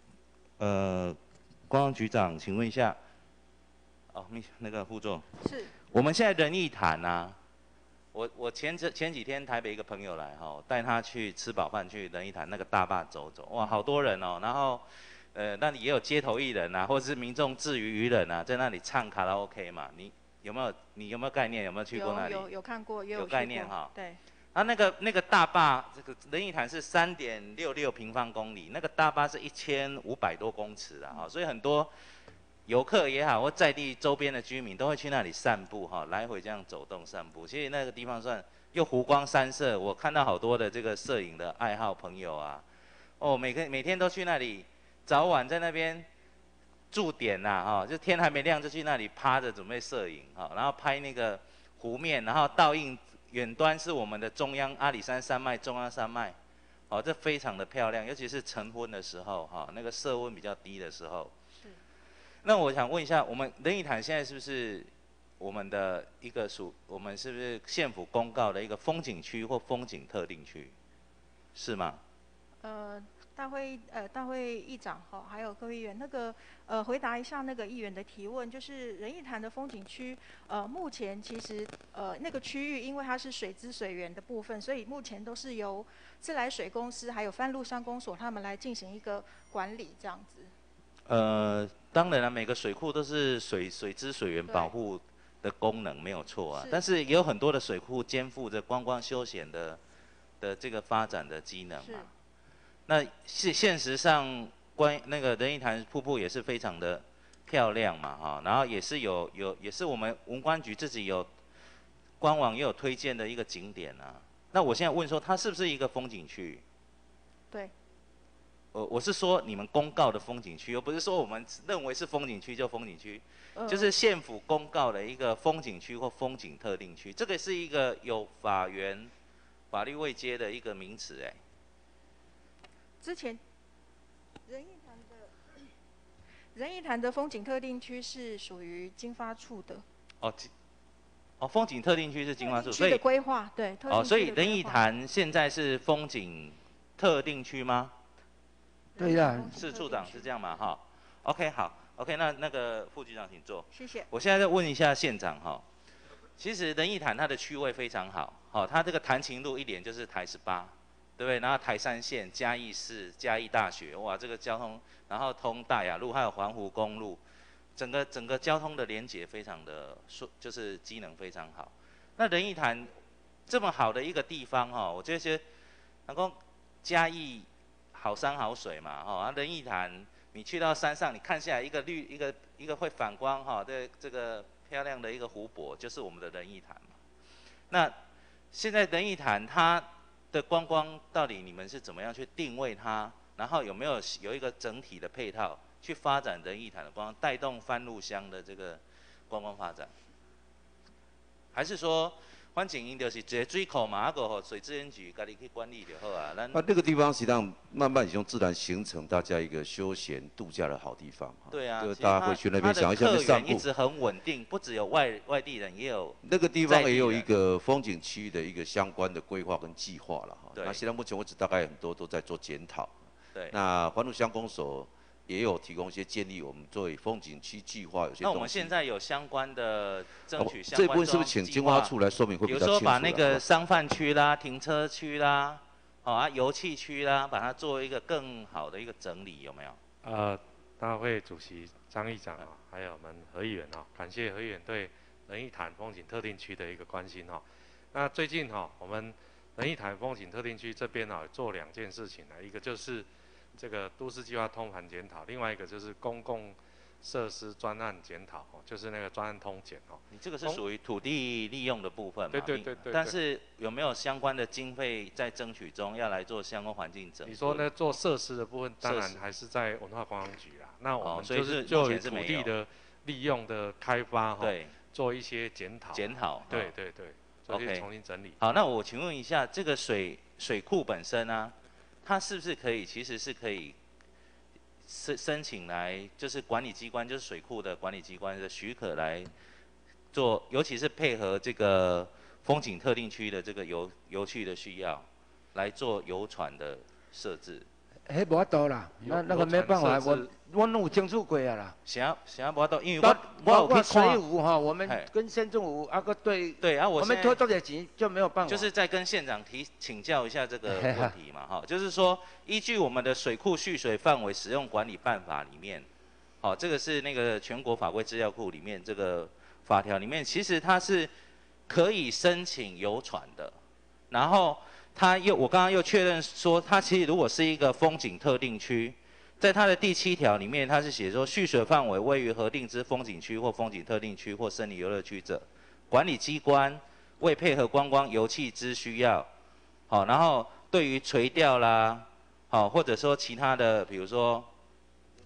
观光局长，请问一下，那个副座。 是。 我们现在仁义潭啊，我前几天台北一个朋友来哈，带他去吃饱饭去仁义潭那个大坝走走，哇，好多人哦，然后那里也有街头艺人啊，或者是民众自娱娱人啊，在那里唱卡拉 OK 嘛，你有没有概念？有没有去过那里？ 有看过，也有概念哈。 对。 啊，那个大坝，这个仁义潭是3.66平方公里，那个大坝是1500多公尺啊，哈，所以很多游客也好，或在地周边的居民都会去那里散步哈，来回这样走动散步。其实那个地方算又湖光山色，我看到好多的这个摄影的爱好朋友啊，每天都去那里，早晚在那边驻点呐，哈，就天还没亮就去那里趴着准备摄影，哈，然后拍那个湖面，然后倒映远端是我们的中央阿里山山脉、中央山脉，哦，这非常的漂亮，尤其是晨昏的时候，哈，那个色温比较低的时候。是。那我想问一下，我们仁义潭现在是不是我们的一个我们是不是县府公告的一个风景区或风景特定区，是吗？ 大会议长哈，还有各位议员，那个回答一下那个议员的提问，就是仁义潭的风景区，目前其实那个区域因为它是水资水源的部分，所以目前都是由自来水公司还有番路乡公所他们来进行一个管理这样子。 当然了，每个水库都是水资水源保护的功能没有错啊，但是也有很多的水库肩负着观光休闲的这个发展的机能嘛。那现实上，那个仁义潭瀑布也是非常的漂亮嘛，哈，然后也是也是我们文观局自己有官网也有推荐的一个景点啊。那我现在问说，它是不是一个风景区？ 对。 我是说你们公告的风景区，而不是说我们认为是风景区就风景区，就是县府公告的一个风景区或风景特定区，这个是一个有法律位阶的一个名词，哎。 之前仁义潭的风景特定区是属于经发处的。 风景特定区是经发处，所以的规划对。 所以仁义潭现在是风景特定区吗？ 对呀。 是处长是这样吗？哈 ，OK 好 ，OK 那个副局长请坐。 谢谢。 我现在再问一下县长哈，其实仁义潭它的区位非常好，好，它这个潭情路一连就是台18。对不对？然后台山县、嘉义市、嘉义大学，哇，这个交通，然后通大雅路，还有环湖公路，整个交通的连结非常的就是机能非常好。那仁义潭这么好的一个地方哈，我觉得能够嘉义好山好水嘛，哈，仁义潭你去到山上，你看下来一个会反光哈的这个漂亮的一个湖泊，就是我们的仁义潭嘛。那现在仁义潭它的观光到底你们是怎么样去定位它？然后有没有一个整体的配套去发展仁义潭的观光，带动番路乡的这个观光发展？还是说反正因就是一个水库嘛，个水资源局家己去管理就好啊？那个地方实际上慢慢已经自然形成大家一个休闲度假的好地方。 对啊， 就大家会去那边想一下去散步。 一直很稳定，不只有外地人，也有那个地方也有一个风景区的一个相关的规划跟计划了哈。那现在目前为止大概很多都在做检讨。 对。 那环路乡公所也有提供一些建议，我们作为风景区计划有些东西。 那我们现在有相关的争取相关这部分是不是请经发处来说明会比较清楚？ 比如说把那个商贩区啦、停车区啦、油气区啦，把它做一个更好的一个整理，有没有？ 大会主席张议长还有我们何议员感谢何议员对仁义潭风景特定区的一个关心那最近我们仁义潭风景特定区这边做2件事情一个就是这个都市计划通盘检讨，另外一个就是公共设施专案检讨，就是那个专案通检你这个是属于土地利用的部分嘛？ 对。 但是有没有相关的经费在争取中，要来做相关环境整？ 你说呢？做设施的部分，当然还是在文化观光局啦。那我们就有土地的利用的开发对， 做一些检讨。对。OK， 重新整理。 好，那我请问一下，这个水库本身啊，它是不是其实是可以申请来，就是管理机关，就是水库的管理机关的许可来做，尤其是配合这个风景特定区的这个游趣的需要，来做游船的设置。 迄无法度啦，那个没办法，我拢有争取过啊啦。 啥无法度，因为我有去水务我们跟县政府对啊， 我们拖这点钱就没有办法。 就是在跟县长请教一下这个问题嘛，就是说依据我们的水库蓄水范围使用管理办法里面，这个是那个全国法规资料库里面这个法条里面，其实它是可以申请游船的，然后。我刚刚又确认说，它其实如果是一个风景特定区，在它的第7条里面，它是写说蓄水范围位于核定之风景区或风景特定区或森林游乐区者，管理机关为配合观光游憩之需要，然后对于垂钓啦，或者说其他的，比如说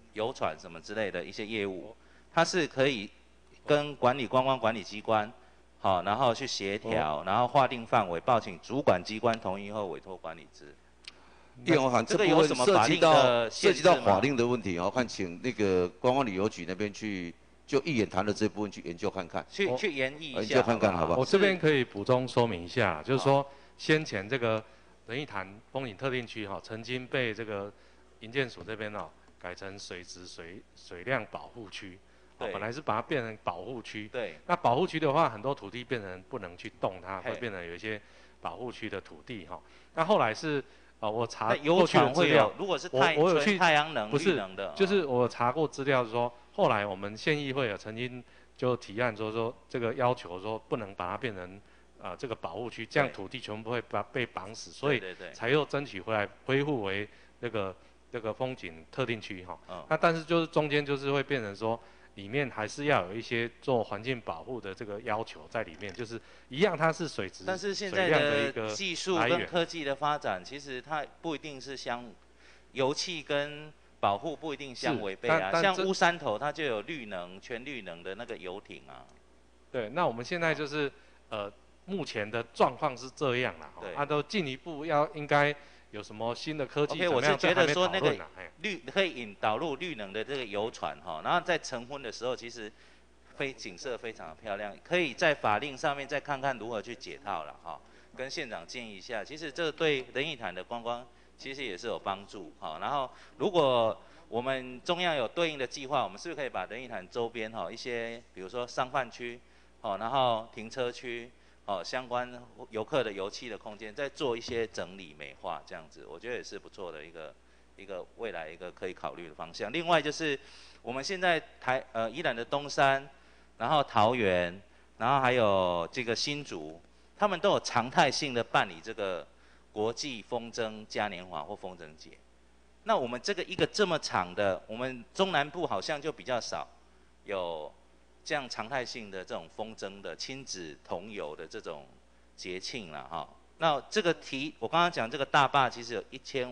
游船什么之类的一些业务，它是可以跟观光管理机关，好，然后去协调，然后划定范围，报请主管机关同意后委托管理之。 叶宏涵，这部分涉及到法令的问题，看请那个观光旅游局那边去就议员谈的这部分去研究看看， 去研议一下， 研究看看好不好？ 我这边可以补充说明一下，就是说先前这个仁义潭风景特定区曾经被这个营建署这边改成水质水量保护区，本来是把它变成保护区。 对。 那保护区的话，很多土地变成不能去动它，会变成有一些保护区的土地那后来是我查过去的资料， 如果是我有去太阳能、 不是绿能的， 就是我查过资料说，后来我们县议会曾经就提案说这个要求说不能把它变成这个保护区，这样土地全部会被绑死，所以才又争取回来恢复为那个风景特定区那但是就是中间就是会变成说，里面还是要有一些做环境保护的这个要求在里面，就是一样它是水质， 但是现在的技术跟科技的发展，其实它不一定是油气跟保护不一定相违背啊。像乌山头它就有全绿能的那个游艇啊。 对，那我们现在就是目前的状况是这样啦，它都进一步应该有什么新的科技？ OK， 我是觉得说那个可以导入绿能的这个游船然后在晨昏的时候，其实景色非常的漂亮，可以在法令上面再看看如何去解套了跟县长建议一下，其实这对仁义潭的观光其实也是有帮助然后如果我们中央有对应的计划，我们是不是可以把仁义潭周边一些比如说商贩区然后停车区相关游客的油气的空间，再做一些整理美化，这样子，我觉得也是不错的一个未来一个可以考虑的方向。另外就是我们现在宜兰的东山，然后桃园，然后还有这个新竹，他们都有常态性的办理这个国际风筝嘉年华或风筝节。那我们一个这么长的，我们中南部好像就比较少有这样常态性的这种风筝的亲子同游的这种节庆了那这个我刚刚讲这个大坝其实有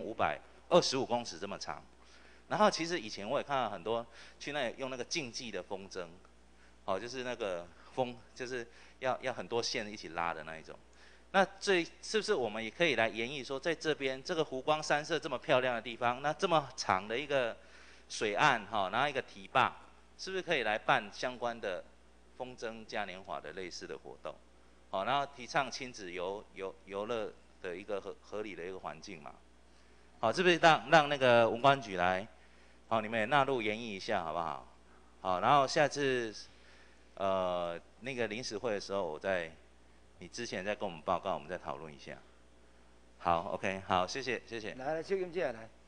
1525公尺这么长，然后其实以前我也看到很多去那里用那个竞技的风筝，就是那个就是要很多线一起拉的那一种。那是不是我们也可以来研议说，在这边这个湖光山色这么漂亮的地方，那这么长的一个水岸然后一个堤坝，是不是可以来办相关的风筝嘉年华的类似的活动？然后提倡亲子游乐的一个合理的一个环境嘛？是不是让那个文管局来，你们也纳入研议一下好不好？然后下次那个临时会的时候，你之前再跟我们报告，我们再讨论一下。好 ，OK， 好，谢谢。 来，邱金姐来。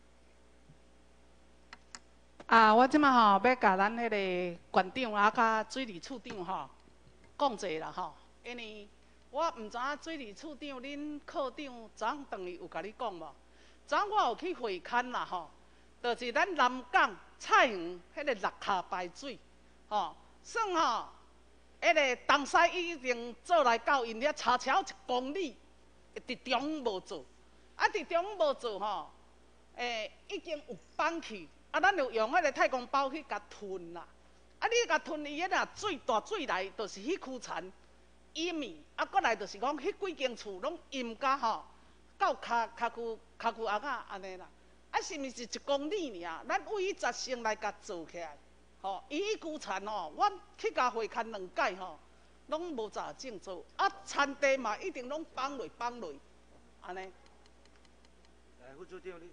我即马要甲咱迄个馆长甲水利处长讲者啦因为我唔知影水利处长恁科长昨昏顿里有甲你讲无？昨昏我有去会勘啦就是咱南港菜园迄个六卡排水算迄个东西已经做来到因遐差1公里，伫中无做，伫中无做已经有放弃。咱就用迄个太空包去甲吞啦，你甲吞伊迄若大水来，就是迄区田淹面，过来就是讲迄几间厝拢淹甲到骹躯鸭仔安尼啦，是毋是1公里尔？咱为10先来甲做起来，伊迄区田我去甲会勘2届拢无咋正做，田地嘛一定拢放落安尼。 来，副处长你。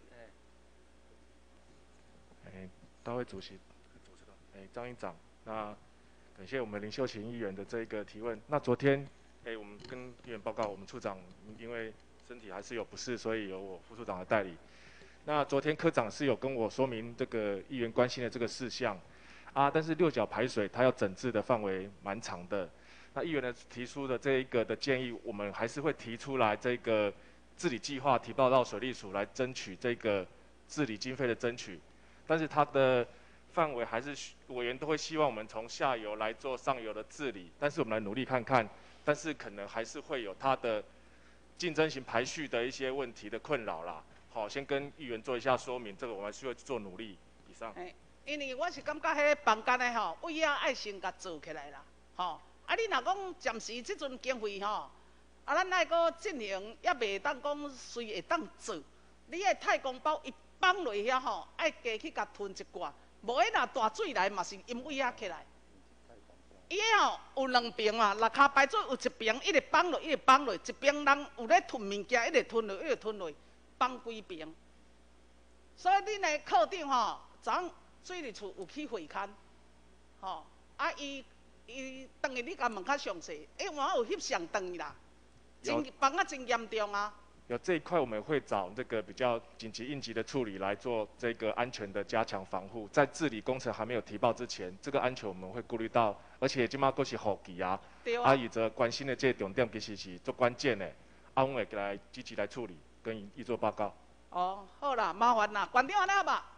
大会主席，张议长，那感谢我们林秀琴议员的这个提问。那昨天，我们跟议员报告，我们处长因为身体还是有不适，所以由我副处长的代理。那昨天科长是有跟我说明这个议员关心的这个事项，但是六角排水它要整治的范围蛮长的。那议员的提出的这一个的建议，我们还是会提出来这个治理计划提报到水利署来争取这个治理经费的争取。但是它的范围还是委员都会希望我们从下游来做上游的治理，但是我们来努力看看，但是可能还是会有它的竞争型排序的一些问题的困扰啦。好，先跟议员做一下说明，这个我们还是会做努力。以上。 因为我是感觉迄房间的吼，位仔爱先甲做起来啦，吼。啊，你若讲暂时即阵经费吼，啊，咱爱搁进行，也袂当讲随会当做。你个太空包一放落遐吼，爱加去甲吞一寡，无迄若大水来嘛是因位仔起来。伊个吼有两边啊，六骹排水有一边一直放落，一直放落，一边人有咧吞物件，一直吞落，一直吞落，放几边。所以恁个课长吼，昨昏水利处有去会勘，吼，啊伊当日你甲问较详细，我有翕相当啦，放啊真严重啊。 有这一块，我们会找这个比较紧急应急的处理来做这个安全的加强防护。在治理工程还没有提报之前，这个安全我们会顾虑到，而且今嘛都是后期啊，伊则关心的这个重点其实是最关键的，我们会来积极来处理，跟伊做报告。 哦，好啦，麻烦啦，馆长安尼好吧？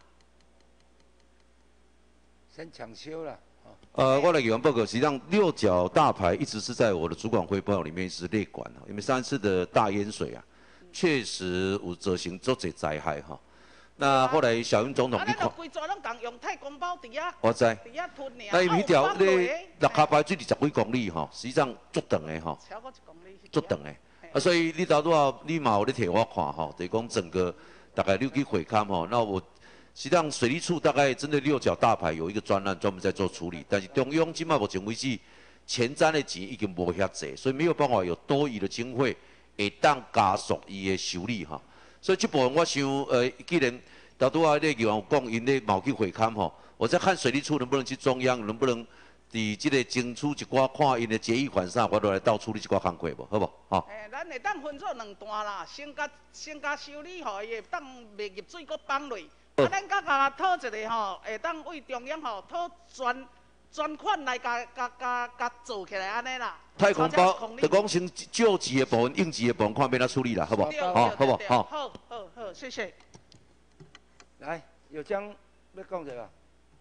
先抢修了。 我来给完报告，实际上六角大排一直是在我的主管汇报里面是列管因为上一次的大淹水啊。确实有造成足侪灾害哈。那后来小英总统去看， 规座拢共用太空包伫遐， 我知。 伫遐吞尔。 那因为迄条咧六骹排水20几公里吼，实际上足长的吼， 超过1公里。 足长的。啊，所以你到拄啊，你嘛有咧摕我看吼，就是讲整个大概你去会勘吼，那我实际上水利处大概针对六角大排有一个专案专门在做处理，但是中央今嘛目前为止前瞻的钱已经无遐济，所以没有办法有多余的经费。会当加速伊的修理哈，所以这部分我想，既然大拄啊，那个有讲因咧冇去会勘吼，我在看水利处能不能去中央，能不能伫这个争取一寡看因的决议款上，我都来倒处理一寡工课无，好不？好。 咱会当分做两段啦，先甲修理吼，伊会当袂入水搁放落，啊，咱甲讨一个吼，会当为中央吼讨专款来甲做起来安尼啦。 太空包就讲先救急的部分、应急的部分，看变哪处理啦，好不好？好，好不好？ 好，谢谢。 来，有江要讲者吧？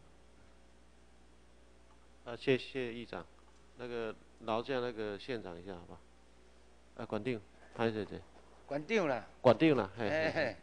谢谢议长，那个劳驾那个现场一下，好不好？管定，拍谁？ 管定了。 管定了，嘿。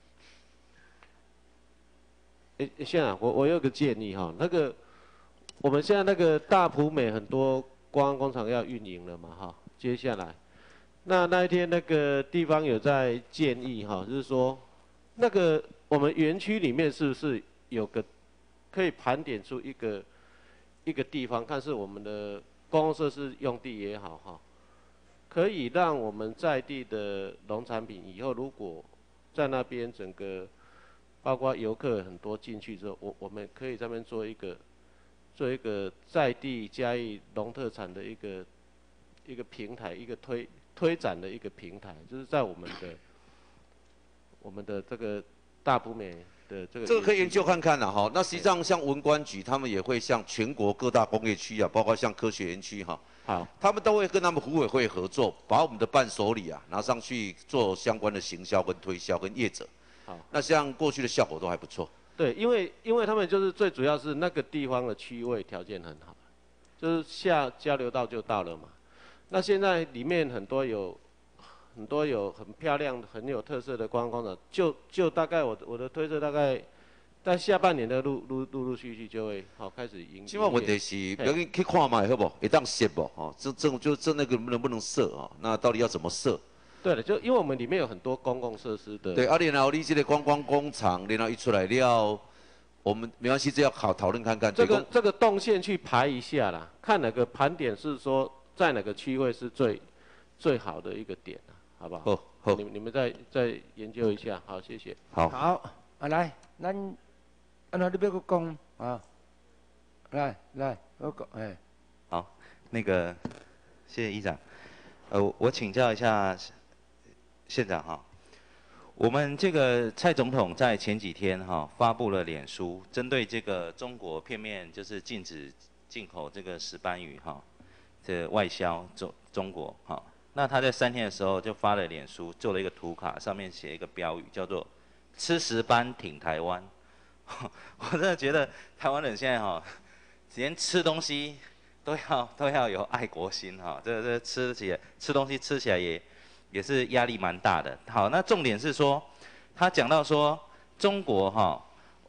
县长，我有个建议哈，那个我们现在那个大埔美很多。观光工厂要运营了嘛，哈，接下来，那一天那个地方有在建议哈，就是说，那个我们园区里面是不是有个可以盘点出一个地方，看是我们的公共设施用地也好哈，可以让我们在地的农产品以后如果在那边整个包括游客很多进去之后，我们可以在那边做一个在地嘉义农特产的一个平台，一个推展的一个平台，就是在我们的这个大埔美的这个。 这个可以研究看看啦哈。那实际上像文管局他们也会向全国各大工业区啊，包括像科学园区哈， 好， 他们都会跟他们湖委会合作，把我们的伴手礼啊拿上去做相关的行销跟推销跟业者。 好， 那像过去的效果都还不错。 对，因为他们就是最主要是那个地方的区位条件很好，就是下交流道就到了嘛。那现在里面很多有很漂亮、很有特色的观光工厂，就大概我的推测大概在下半年的陆续就会好开始营业。 现在问题是不要紧去看嘛，好不好？会当设不？哦，这那个能不能设啊？那到底要怎么设？ 对了，就因为我们里面有很多公共设施的。 对，然后你这个观光工厂，然后一出来了，我们没关系，这要讨论看看。 这个动线去排一下啦，看哪个盘点是说在哪个区位是最好的一个点啊，好不好？ 好， 你们再研究一下，好，谢谢。 好， 来，咱你要搁讲啊？来，我讲， 好，那个谢谢议长，我请教一下。县长哈，我们这个蔡总统在前几天哈发布了脸书，针对这个中国片面就是禁止进口这个石斑鱼哈，这外销中国哈。那他在3天的时候就发了脸书，做了一个图卡，上面写一个标语叫做“吃石斑挺台湾”。我真的觉得台湾人现在哈，连吃东西都要有爱国心哈，这吃东西吃起来也是压力蛮大的。好，那重点是说，他讲到说中国哈，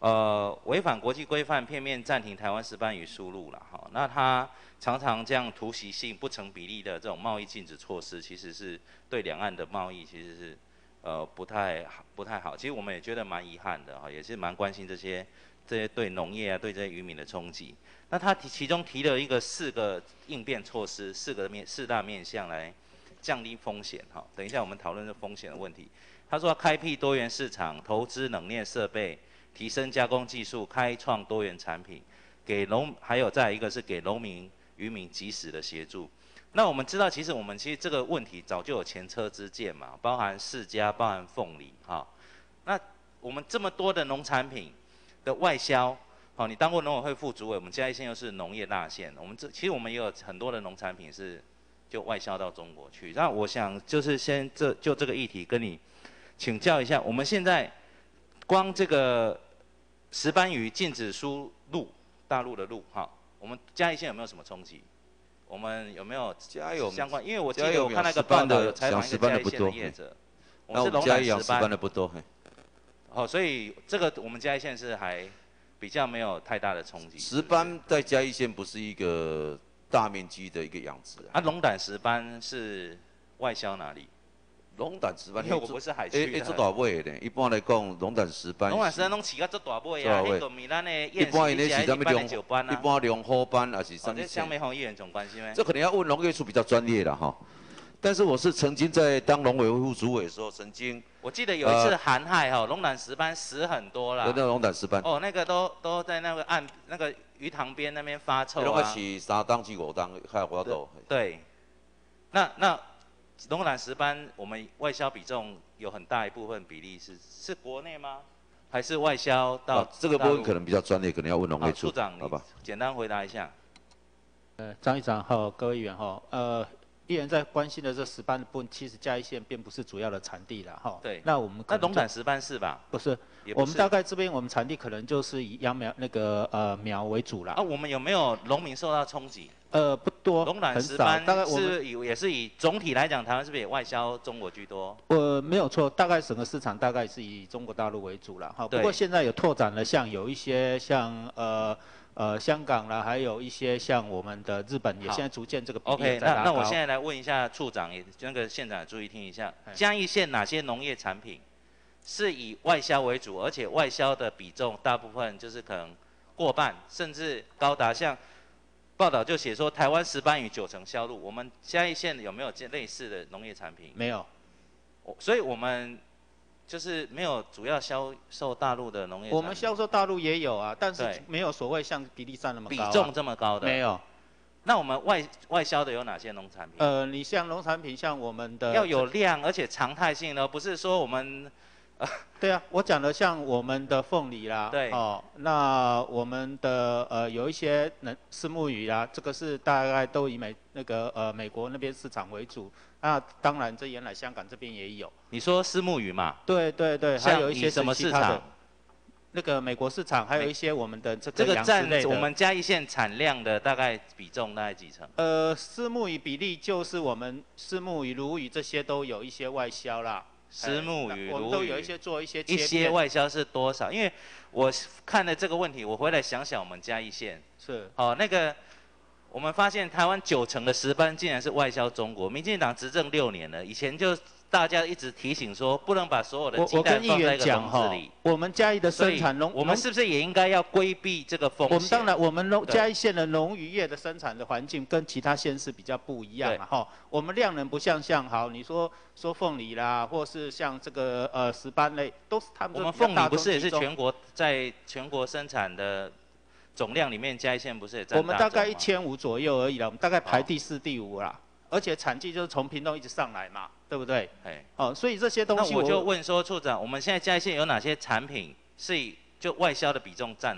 违反国际规范，片面暂停台湾石斑鱼输入了哈。那它常常这样突袭性不成比例的这种贸易禁止措施，其实是对两岸的贸易其实是不太好。其实我们也觉得蛮遗憾的哈，也是蛮关心这些对农业啊，对这些渔民的冲击。那他其中提了一个4个应变措施，4大面向来降低风险哈。等一下我们讨论这风险的问题。他说要开辟多元市场，投资冷链设备，提升加工技术，开创多元产品，还有再一个是给农民、渔民及时的协助。那我们知道，其实这个问题早就有前车之鉴嘛，包含释迦，包含凤梨哈。那我们这么多的农产品的外销，好，你当过农委会副主委，我们嘉义县又是农业大县，其实我们也有很多的农产品是就外销到中国去。那我想就是就这个议题跟你请教一下，我们现在光这个石斑鱼禁止输入大陆的路，哈，我们嘉义县有没有什么冲击？我们有没有相关？因为我记得我看那个报道有采访一个嘉义县的业者，我们是龙胆石斑的不多。好，所以这个我们嘉义县是还比较没有太大的冲击。 石斑在嘉义县不是一个大面积的一个养殖啊。 龙胆石斑是外销哪里？ 龙胆石斑， 因为我不是海区的。 做大尾的，一般来讲，龙胆石斑。 龙胆石斑拢饲到做大尾啊，迄个咪咱的宴席是啥物龙斑啊？一般龙虎斑还是什么？ 这江美红议员总关心咩？ 这可能要问农业处比较专业了哈。但是我是曾经在当农委会副主委的时候，曾经我记得有一次寒害哈，龙胆石斑死很多啦。 有那个龙胆石斑。 哦，那个都在那个鱼塘边那边发臭啊。 那个是3档至5档，还活多。 对，那龙胆石斑我们外销比重有很大一部分比例是国内吗？还是外销到？ 这个部分可能比较专业，可能要问农业处。 处长，好吧，简单回答一下。 张议长和各位议员哈，议员在关心的这石斑的部分，其实嘉义县并不是主要的产地了哈。 对。 那我们那龙胆石斑是吧？ 不是，我们大概这边我们产地可能就是以秧苗苗为主啦。 啊，我们有没有农民受到冲击？ 不多， 龙胆石斑大概也是以总体来讲，台湾是不是也外销中国居多？ 没有错，大概整个市场大概是以中国大陆为主啦。哈。不过现在有拓展了，有一些像香港啦，还有一些像我们的日本也现在逐渐这个比例在拉高。 OK， 那我现在来问一下处长，也那个县长注意听一下，嘉义县哪些农业产品是以外销为主，而且外销的比重大部分就是可能过半，甚至高达像报道就写说台湾石斑鱼90%销入，我们嘉义县有没有类似的农业产品？ 没有， 所以我们就是没有主要销售大陆的农业产品。 我们销售大陆也有啊，但是没有所谓像比例占那么高、 比重这么高的。 没有。 那我们外销的有哪些农产品？ 你像农产品，像我们的要有量，而且常态性的，不是说我们。 对啊，我讲的像我们的凤梨啦， 对， 那我们的有一些虱目鱼啦，这个是大概都以美国那边市场为主。那当然，这原来香港这边也有。 你说虱目鱼嘛？ 对对对，还有一些什么市场？ 那个美国市场，还有一些我们的这个占我们嘉义县产量的大概比重大概几成？ 虱目鱼比例就是我们虱目鱼、鲈鱼这些都有一些外销啦。 虱目鱼、 我们都有一些做一些一些外销是多少？因为我看了这个问题，我回来想想我们嘉义县是那个我们发现台湾90%的石斑竟然是外销中国。民进党执政6年了，以前就大家一直提醒说，不能把所有的鸡蛋放在一个笼子里。 我们嘉义的生产我们是不是也应该要规避这个风险？ 我们当然，我们嘉义县的农渔业的生产的环境跟其他县市比较不一样哈。我们量能不像好，你说凤梨啦，或是像这个石斑类，都是他们。 我们凤梨不是也是在全国生产的总量里面，嘉义县不是也占大宗吗？ 我们大概1500左右而已啦，我们大概排第4、第5啦。而且产季就是从屏东一直上来嘛，对不对？所以这些东西那我就问说，处长，我们现在嘉义县有哪些产品是就外销的比重占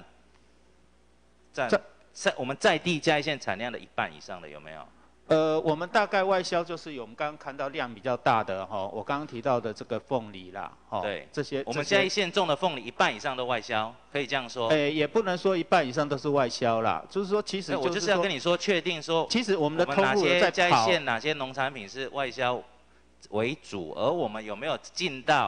我们在地嘉义县产量的1半以上的有没有？ 我们大概外销就是有我们刚刚看到量比较大的我刚刚提到的这个凤梨啦， 对， 这些我们嘉义县种的凤梨1半以上都外销，可以这样说？ 也不能说1半以上都是外销啦，就是说其实我就是要跟你说，确定说， 其实我们的通路在嘉义县哪些农产品是外销为主，而我们有没有进到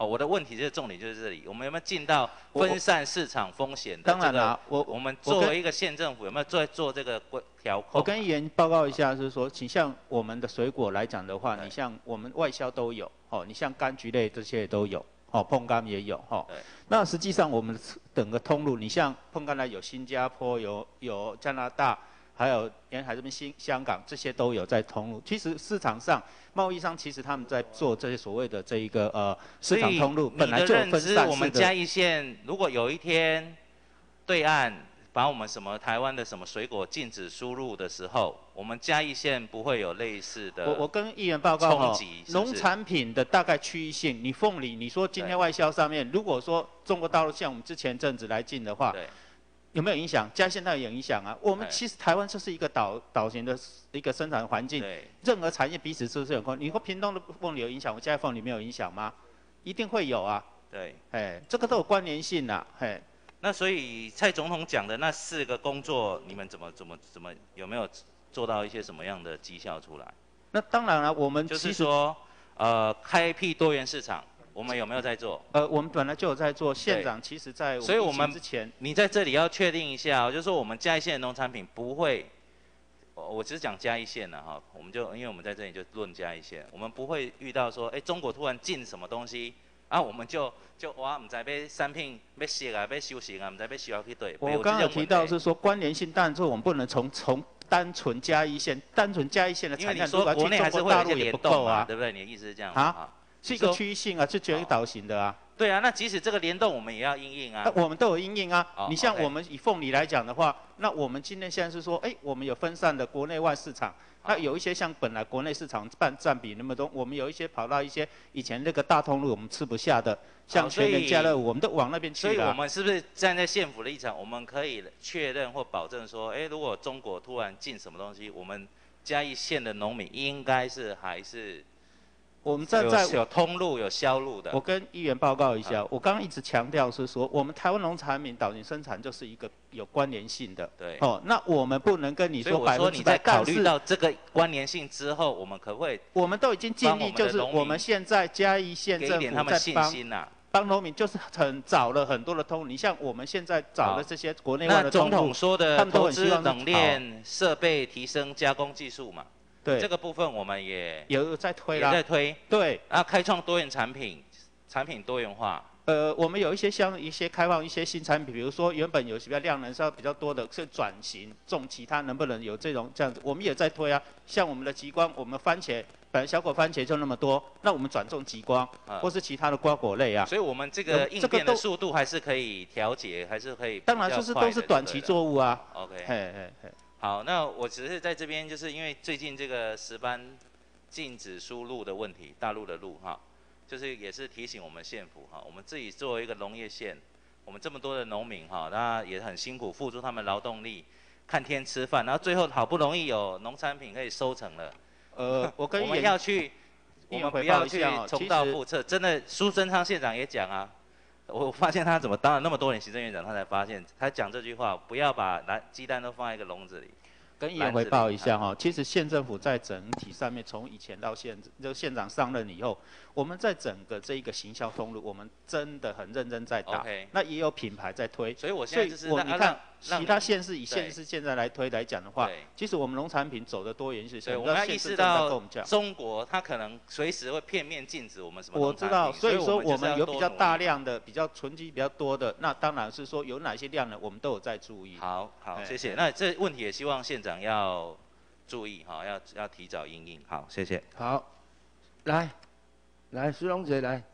哦，我的问题就是重点就是这里，我们有没有尽到分散市场风险的、这个？ 当然啦， 我们作为一个县政府有没有在做这个调控？ 我跟议员报告一下，就是说，请像我们的水果来讲的话，你像我们外销都有，哦，你像柑橘类这些也都有，哦，碰柑也有，哦。那实际上我们整个通路，你像碰柑来有新加坡，有加拿大。还有沿海这边香港这些都有在通路。其实市场上贸易商其实他们在做这些所谓的这一个市场通路，本来就有分散式的。 我们嘉义县如果有一天对岸把我们什么台湾的什么水果禁止输入的时候，我们嘉义县不会有类似的我跟议员报告哈， 是农产品的大概区域性，你凤梨，你说今天外销上面，如果说中国大陆像我们之前阵子来进的话。有没有影响？嘉义县它有影响啊。我们其实台湾就是一个岛型的一个生产环境，任何产业彼此是有关。你说屏东的凤梨有影响，我嘉义凤梨没有影响吗？一定会有啊。 对， 哎，这个都有关联性啊。哎， 那所以蔡总统讲的那4个工作，你们怎么有没有做到一些什么样的绩效出来？ 那当然了，我们就是说，开辟多元市场。我们有没有在做？ 我们本来就有在做。县长其实在所以我们之前， 你在这里要确定一下，就是说我们嘉义县的农产品不会，我只是讲嘉义县了哈，我们就因为我们在这里就论嘉义县，我们不会遇到说，中国突然进什么东西，啊，我们就哇，唔知要产品要卸啊，要修行啊，唔知要修去对。 我刚刚有提到是说关联性，但是我们不能从单纯嘉义县的产量，如果国内还是会有一些联动啊， 对不对？你的意思是这样啊？是一个区域性啊，是绝导型的啊。 对啊，那即使这个联动，我们也要因应啊。 我们都有因应啊。你像我们以凤梨来讲的话，那我们今天现在是说，我们有分散的国内外市场。那有一些像本来国内市场占比那么多，我们有一些跑到一些以前那个大通路我们吃不下的，像全联、家乐福，我们都往那边去了。 所以我们是不是站在县府的立场，我们可以确认或保证说，如果中国突然进什么东西，我们嘉义县的农民应该是还是？ 我们站在有通路有销路的。 我跟议员报告一下，我刚刚一直强调是说，我们台湾农产品导型生产就是一个有关联性的。 对。 那我们不能跟你说100%。 所以我说你在考虑到这个关联性之后，我们可不可以？ 我们都已经尽力，就是我们现在嘉义县政府在帮农民，就是找了很多的通路。你像我们现在找的这些国内外的通路， 那总统说的投资冷链设备提升加工技术嘛。 对这个部分我们也有在推啦， 也在推。 对， 开创多元产品多元化。 我们有一些开放一些新产品，比如说原本有比较量能稍微比较多的，是转型种其他，能不能有这样子？我们也在推啊。像我们的极光，我们番茄本来小果番茄就那么多，那我们转种极光，或是其他的瓜果类啊。 所以我们这个应变的速度还是可以调节，还是可以。 当然就是都是短期作物啊。 OK。 嘿。 好，那我只是在这边，就是因为最近这个石斑禁止输入的问题，大陆的路哈，就是也是提醒我们县府哈，我们自己作为一个农业县，我们这么多的农民哈，那也很辛苦，付出他们劳动力，看天吃饭，然后最后好不容易有农产品可以收成了，我们要去，我们不要去重蹈覆辙。真的，苏贞昌县长也讲啊。我发现他怎么当了那么多年行政院长，他才发现他讲这句话，不要把鸡蛋都放在一个笼子里。 跟议员回报一下哈，其实县政府在整体上面，从以前到县长上任以后，我们在整个这一个行销通路，我们真的很认真在打。那也有品牌在推。 所以我现在就是你看其他县市以县市现在来推来讲的话，其实我们农产品走的多元是。 对，我们要意识到中国它可能随时会片面禁止我们什么。 我知道，所以说我们有比较大量的、比较存积比较多的，那当然是说有哪些量呢，我们都有在注意。 好，谢谢。那这问题也希望县长要注意哈，要提早因应。好，谢谢。 好，来，苏荣姐来。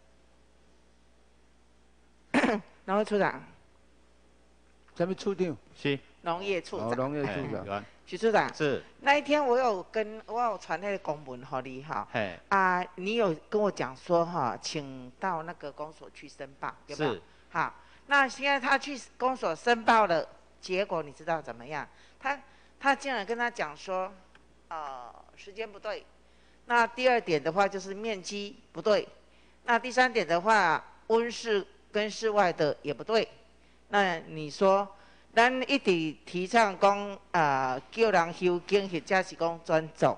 农业处长。 什么处长？ 是。 农业处长。 农业处长。 许处长。 是。 那一天我有传那个公文给你哈。你有跟我讲说哈，请到那个公所去申报，有没有？是。好，那现在他去公所申报了，结果你知道怎么样？他竟然跟他讲说，时间不对。那第二点的话就是面积不对。那第三点的话，温室跟室外的也不对。那你说，咱一直提倡讲叫人休耕或者是讲专种，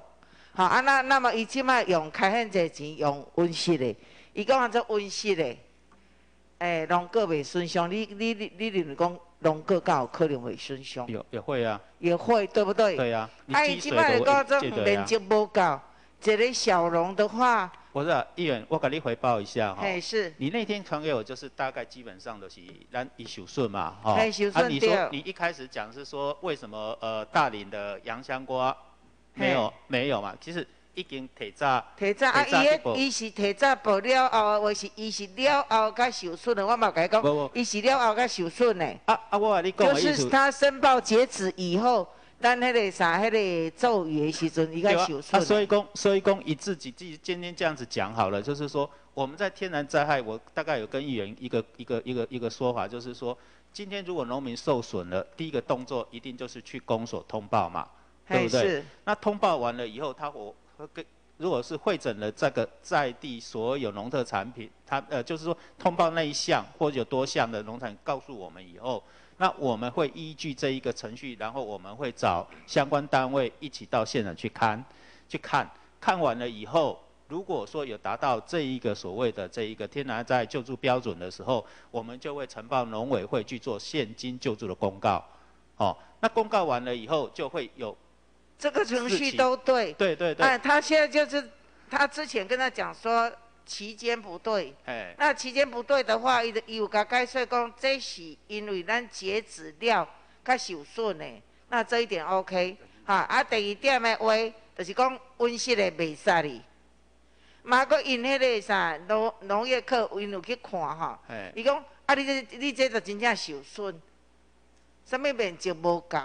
好啊，那么伊即摆用开很济钱用温室的，伊讲做温室的，农果袂顺畅，你认为讲农果敢有可能会顺畅？ 也会啊。 也会，对不对？ 对啊。 啊，伊即摆讲这面积无够，一个小农的话。 不是啊，议员，我给你回报一下哈。 是。 你那天传给我，就是大概基本上都是咱以手顺嘛，哈。 手顺对。 你说你一开始讲是说为什么大林的洋香瓜没有嘛？其实已经提早啊，伊是提早报了后， 或是伊是了后甲手顺的，我嘛甲伊讲，伊是了后甲手顺的。 我甲你讲的意思。 就是他申报截止以后。但迄个啥，迄个咒语的时阵，伊个手顺。 所以讲，以自己今天这样子讲好了，就是说我们在天然灾害，我大概有跟议员一个说法，就是说，今天如果农民受损了，第一个动作一定就是去公所通报嘛，对不对？那通报完了以后，如果是汇整了这个在地所有农特产品，就是说通报那一项或者有多项的农产告诉我们以后。那我们会依据这一个程序，然后我们会找相关单位一起到现场去看完了以后，如果说有达到这一个所谓的这一个天然灾害救助标准的时候，我们就会呈报农委会去做现金救助的公告。那公告完了以后，就会有这个程序都对。 对。 他现在就是他之前跟他讲说。期间不对，那期间不对的话，伊有甲解释讲，这是因为咱截止了较受损的，那这一点 OK 哈。啊，第二点的话，就是讲温室的袂使哩，嘛佫因迄个啥农业课因有去看哈，伊讲啊，你这就真正受损，啥物面积无够。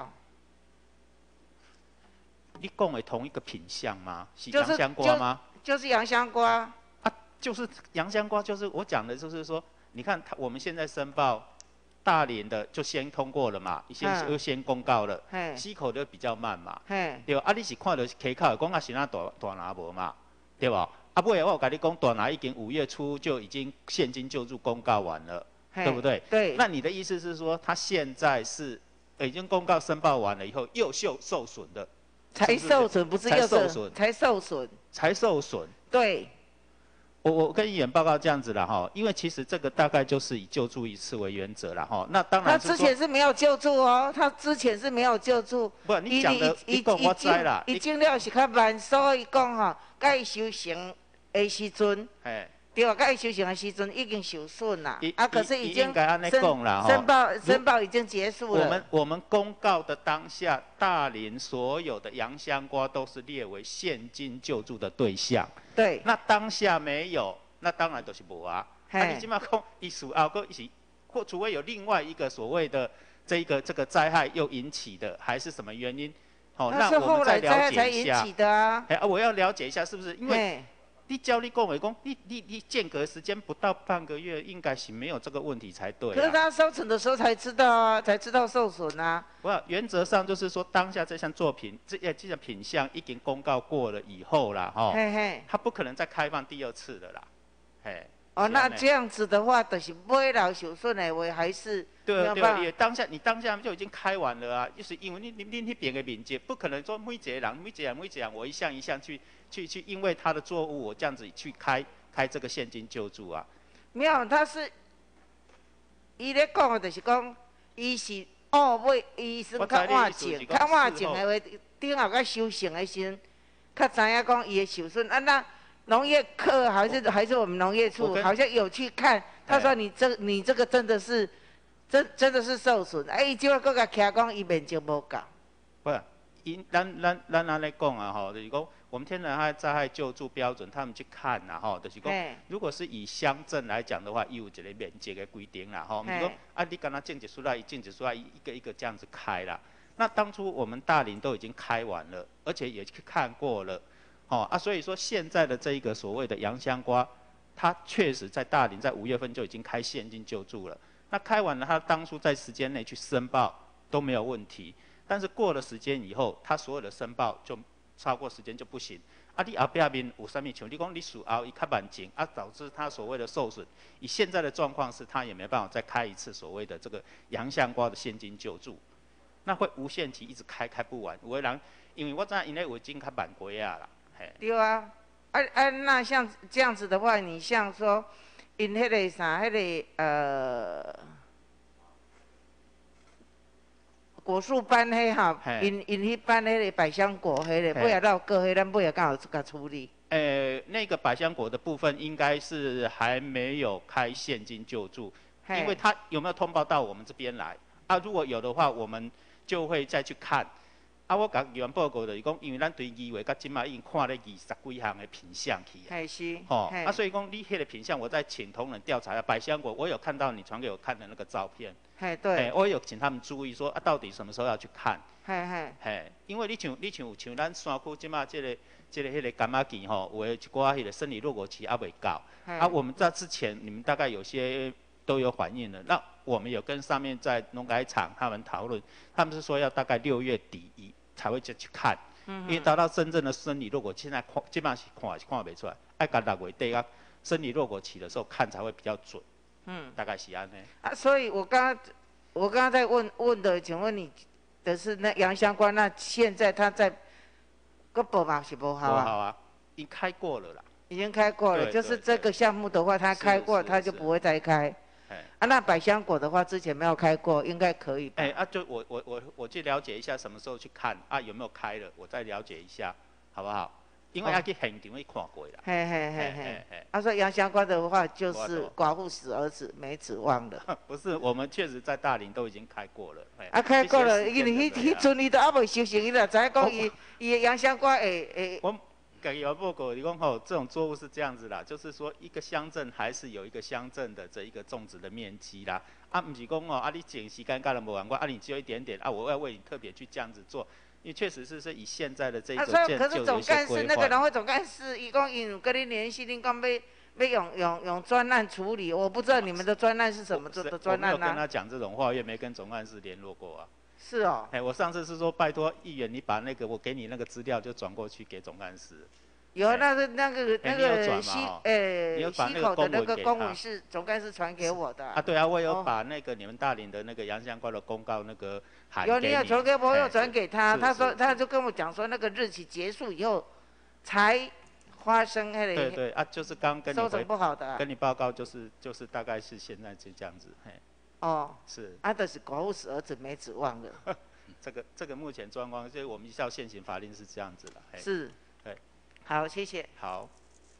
你讲的同一个品项吗？是洋香瓜吗？ 就是洋香瓜。 就是洋香瓜，就是我讲的，就是说，你看我们现在申报大连的就先通过了嘛，又先公告了，溪口的比较慢嘛，对吧？啊，你是看到溪口讲啊是那大拿无嘛，对吧？啊，不然我跟你讲，大拿已经5月初就已经现金救助公告完了，对不对？ 对。 那你的意思是说，他现在是已经公告申报完了以后又受损的？ 才受损，不是又受损，才受损。 才受损。 对。 我跟议员报告这样子了哈，因为其实这个大概就是以救助一次为原则了哈。那当然他之前是没有救助哦，他之前是没有救助。 不，你讲的你讲我知啦。 伊种了是较慢，所以讲吼，甲伊收成的时阵，对啊，甲伊收成的时阵已经受损啦。可是已经申报已经结束了。 我们公告的当下，大林所有的洋香瓜都是列为现金救助的对象。 对。 那当下没有，那当然就是无啊。你即马讲伊事后个是，或除非有另外一个所谓的这个灾害又引起的，还是什么原因？ 那是后来灾害才引起的啊。 我要了解一下是不是因为？你照你讲的讲，你间隔时间不到半个月，应该是没有这个问题才对。 可是他收成的时候才知道啊，才知道受损啊。 不，原则上就是说，当下这项作品，这项品项已经公告过了以后啦，他不可能再开放第2次的啦， 那这样子的话，就是买了受损的话，还是对，你当下就已经开完了啊，就是因为你那边的面积，不可能说每一个人，我一项一项去，因为他的作物我这样子去开这个现金救助啊。 没有，他是伊咧讲的，就是讲伊是买，伊是较晚种的话，顶后甲收成的时阵，较知影讲伊的受损。那农业课还是我们农业处好像有去看，他说你这个真的是受损，伊即摆搁甲徛讲伊面积无够。 不是，咱安尼讲啊就是讲我们天然灾害救助标准，他们去看啦就是讲，如果是以乡镇来讲的话，伊有一个面积的规定啦毋是讲你敢若种一出来，一个一个这样子开啦。那当初我们大林都已经开完了，而且也去看过了。所以说现在的这一个所谓的洋香瓜，它确实在大林在5月份就已经开现金救助了。那开完了，它当初在时间内去申报都没有问题，但是过了时间以后，它所有的申报就超过时间就不行。你后壁面有啥物像你讲你事后伊较慢情导致它所谓的受损。以现在的状况是，它也没办法再开一次所谓的这个洋香瓜的现金救助，那会无限期一直开不完。有的人因为我知影因咧有种较慢过啊啦。 对啊，那像这样子的话，你像说，因迄个啥，迄个果树班迄哈，因迄班迄个百香果迄个，尾仔绕过迄，咱尾仔刚好甲处理。 那个百香果的部分应该是还没有开现金救助，因为他有没有通报到我们这边来啊？如果有的话，我们就会再去看。啊，我甲议员报告就是讲，因为咱对2月到今嘛已经看了20几项的品项去啊。 是。 哦，所以讲你迄个品项，我再请同仁调查一下。百香果，我有看到你传给我看的那个照片。 对。 我有请他们注意说啊，到底什么时候要去看？因为你像咱山区即马迄个柑仔季吼，有的一寡迄个生理落果期还未到。啊，我们在之前你们大概有些都有反映了，那我们有跟上面在农改场他们讨论，他们是说要大概6月底才会去看，因为达到真正的生理落果，现在基本上是看不出来，要到6月底啊生理落果期的时候看才会比较准。大概是安尼。 啊，所以我刚刚在问的，请问你的是那杨相关，那现在他在个报嘛是不好啊？ 不好啊，已经开过了啦。 已经开过了，就是这个项目的话，他开过，他就不会再开。啊，那百香果的话，之前没有开过，应该可以吧？ 就我去了解一下什么时候去看啊，有没有开了，我再了解一下，好不好？因为要去现场去看过啦。 他说杨相关的话，就是寡妇死儿子没指望了。 不是，我们确实在大林都已经开过了。 开过了，因为迄阵伊都还未修成，伊就知讲伊杨相关会。 给有报告，你讲吼，这种作物是这样子啦，就是说一个乡镇还是有一个乡镇的这一个种植的面积啦，不是讲哦，你剪时间干了没完过，你只有一点点我要为你特别去这样子做，因为确实是以现在的这一个建就有一些规划。 可是总干事那个农会总干事，伊讲因有跟你联系，恁讲要用专案处理，我不知道你们的专案是什么做的专案啊？ 我没有跟他讲这种话，我也没跟总干事联络过啊。 是哦。 我上次是说拜托议员，你把那个我给你那个资料就转过去给总干事。 有那个溪口的那个公文是总干事传给我的。 对啊，我有把那个你们大林的那个杨相关的公告那个函有，你有传给我，有转给他，他说他就跟我讲说那个日期结束以后才发生那个。 对就是刚跟你收成不好的。 跟你报告就是大概是现在就这样子。是。 就是寡妇死儿子没指望了。 这个目前状况，所以我们依照现行法令是这样子的。 是。 对。 好，谢谢。 好，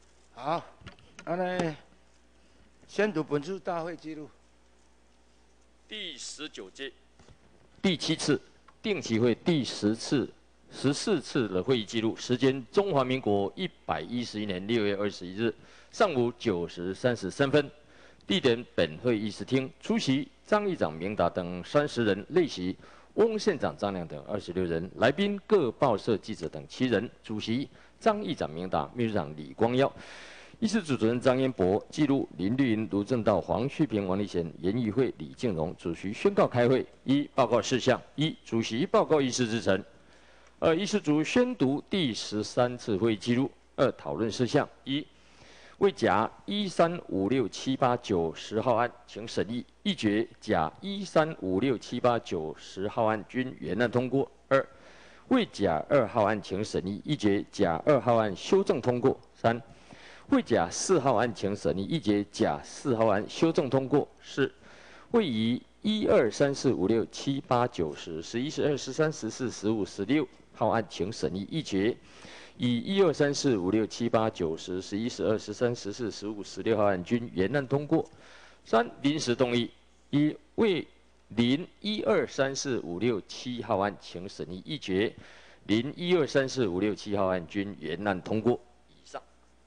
宣读本次大会记录。 第19届、第7次定期会第14次的会议记录，时间：中华民国111年6月21日上午9时33分，地点：本会议室厅，出席张议长明达等30人，列席翁县长张良等26人，来宾各报社记者等7人，主席张议长明达，秘书长李光耀，议事主持人张彦博，记录林绿营、卢正道、黄旭平、王立贤，研议会李敬荣，主席宣告开会。1、报告事项：1、主席报告议事日程；2、议事组宣读第13次会议记录；2、讨论事项：1、为甲135678910号案，请审议，议决甲135678910号案均原案通过。2、为甲2号案请审议，议决甲2号案修正通过。3、为甲4号案请审议，议决甲4号案修正通过。4、为以1、2、3、4、5、6、7、8、9、10、11、12、13、14、15、16号案请审议，议决以1、2、3、4、5、6、7、8、9、10、11、12、13、14、15、16号案均原案通过。3、临时动议：1、为临1、2、3、4、5、6、7号案请审议，议决临1、2、3、4、5、6、7号案均原案通过。以上。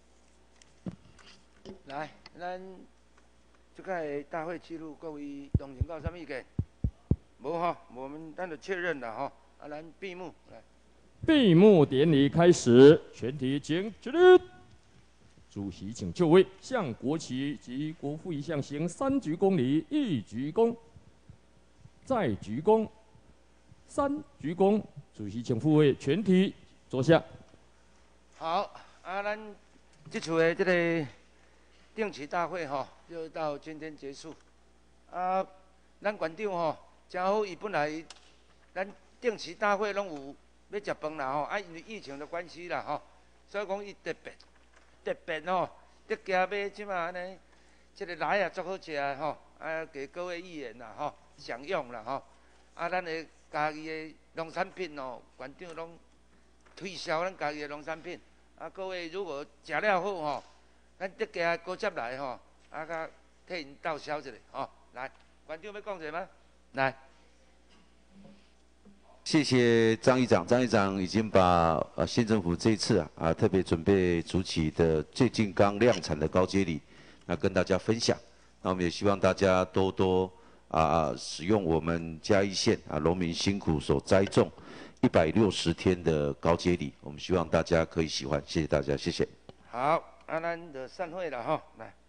来，咱这个大会记录，各位同仁有啥意见？无哈，我们咱就确认了哈。咱闭幕来。 闭幕典礼开始，全体请起立。主席请就位，向国旗及国父遗像行3鞠躬礼，1鞠躬，再鞠躬，3鞠躬。主席请复位，全体坐下。 好，咱这次的这个定期大会就到今天结束。咱馆长真好，伊本来咱定期大会拢有要食饭啦因为疫情的关系啦所以讲伊特别吼，得加买即马安尼，即个来也足好食吼，给各位议员啦吼享用啦吼，咱的家己的农产品哦，馆长拢推销咱家己的农产品，各位如果食了好吼，咱得加高接来吼，甲替因斗销一下吼，来，馆长要讲者吗？来。 谢谢张议长，张议长已经把县政府这一次特别准备主起的最近刚量产的高阶梨，跟大家分享。那我们也希望大家多多使用我们嘉义县农民辛苦所栽种160天的高阶梨，我们希望大家可以喜欢，谢谢大家，谢谢。 好，咱就散会了哈，来。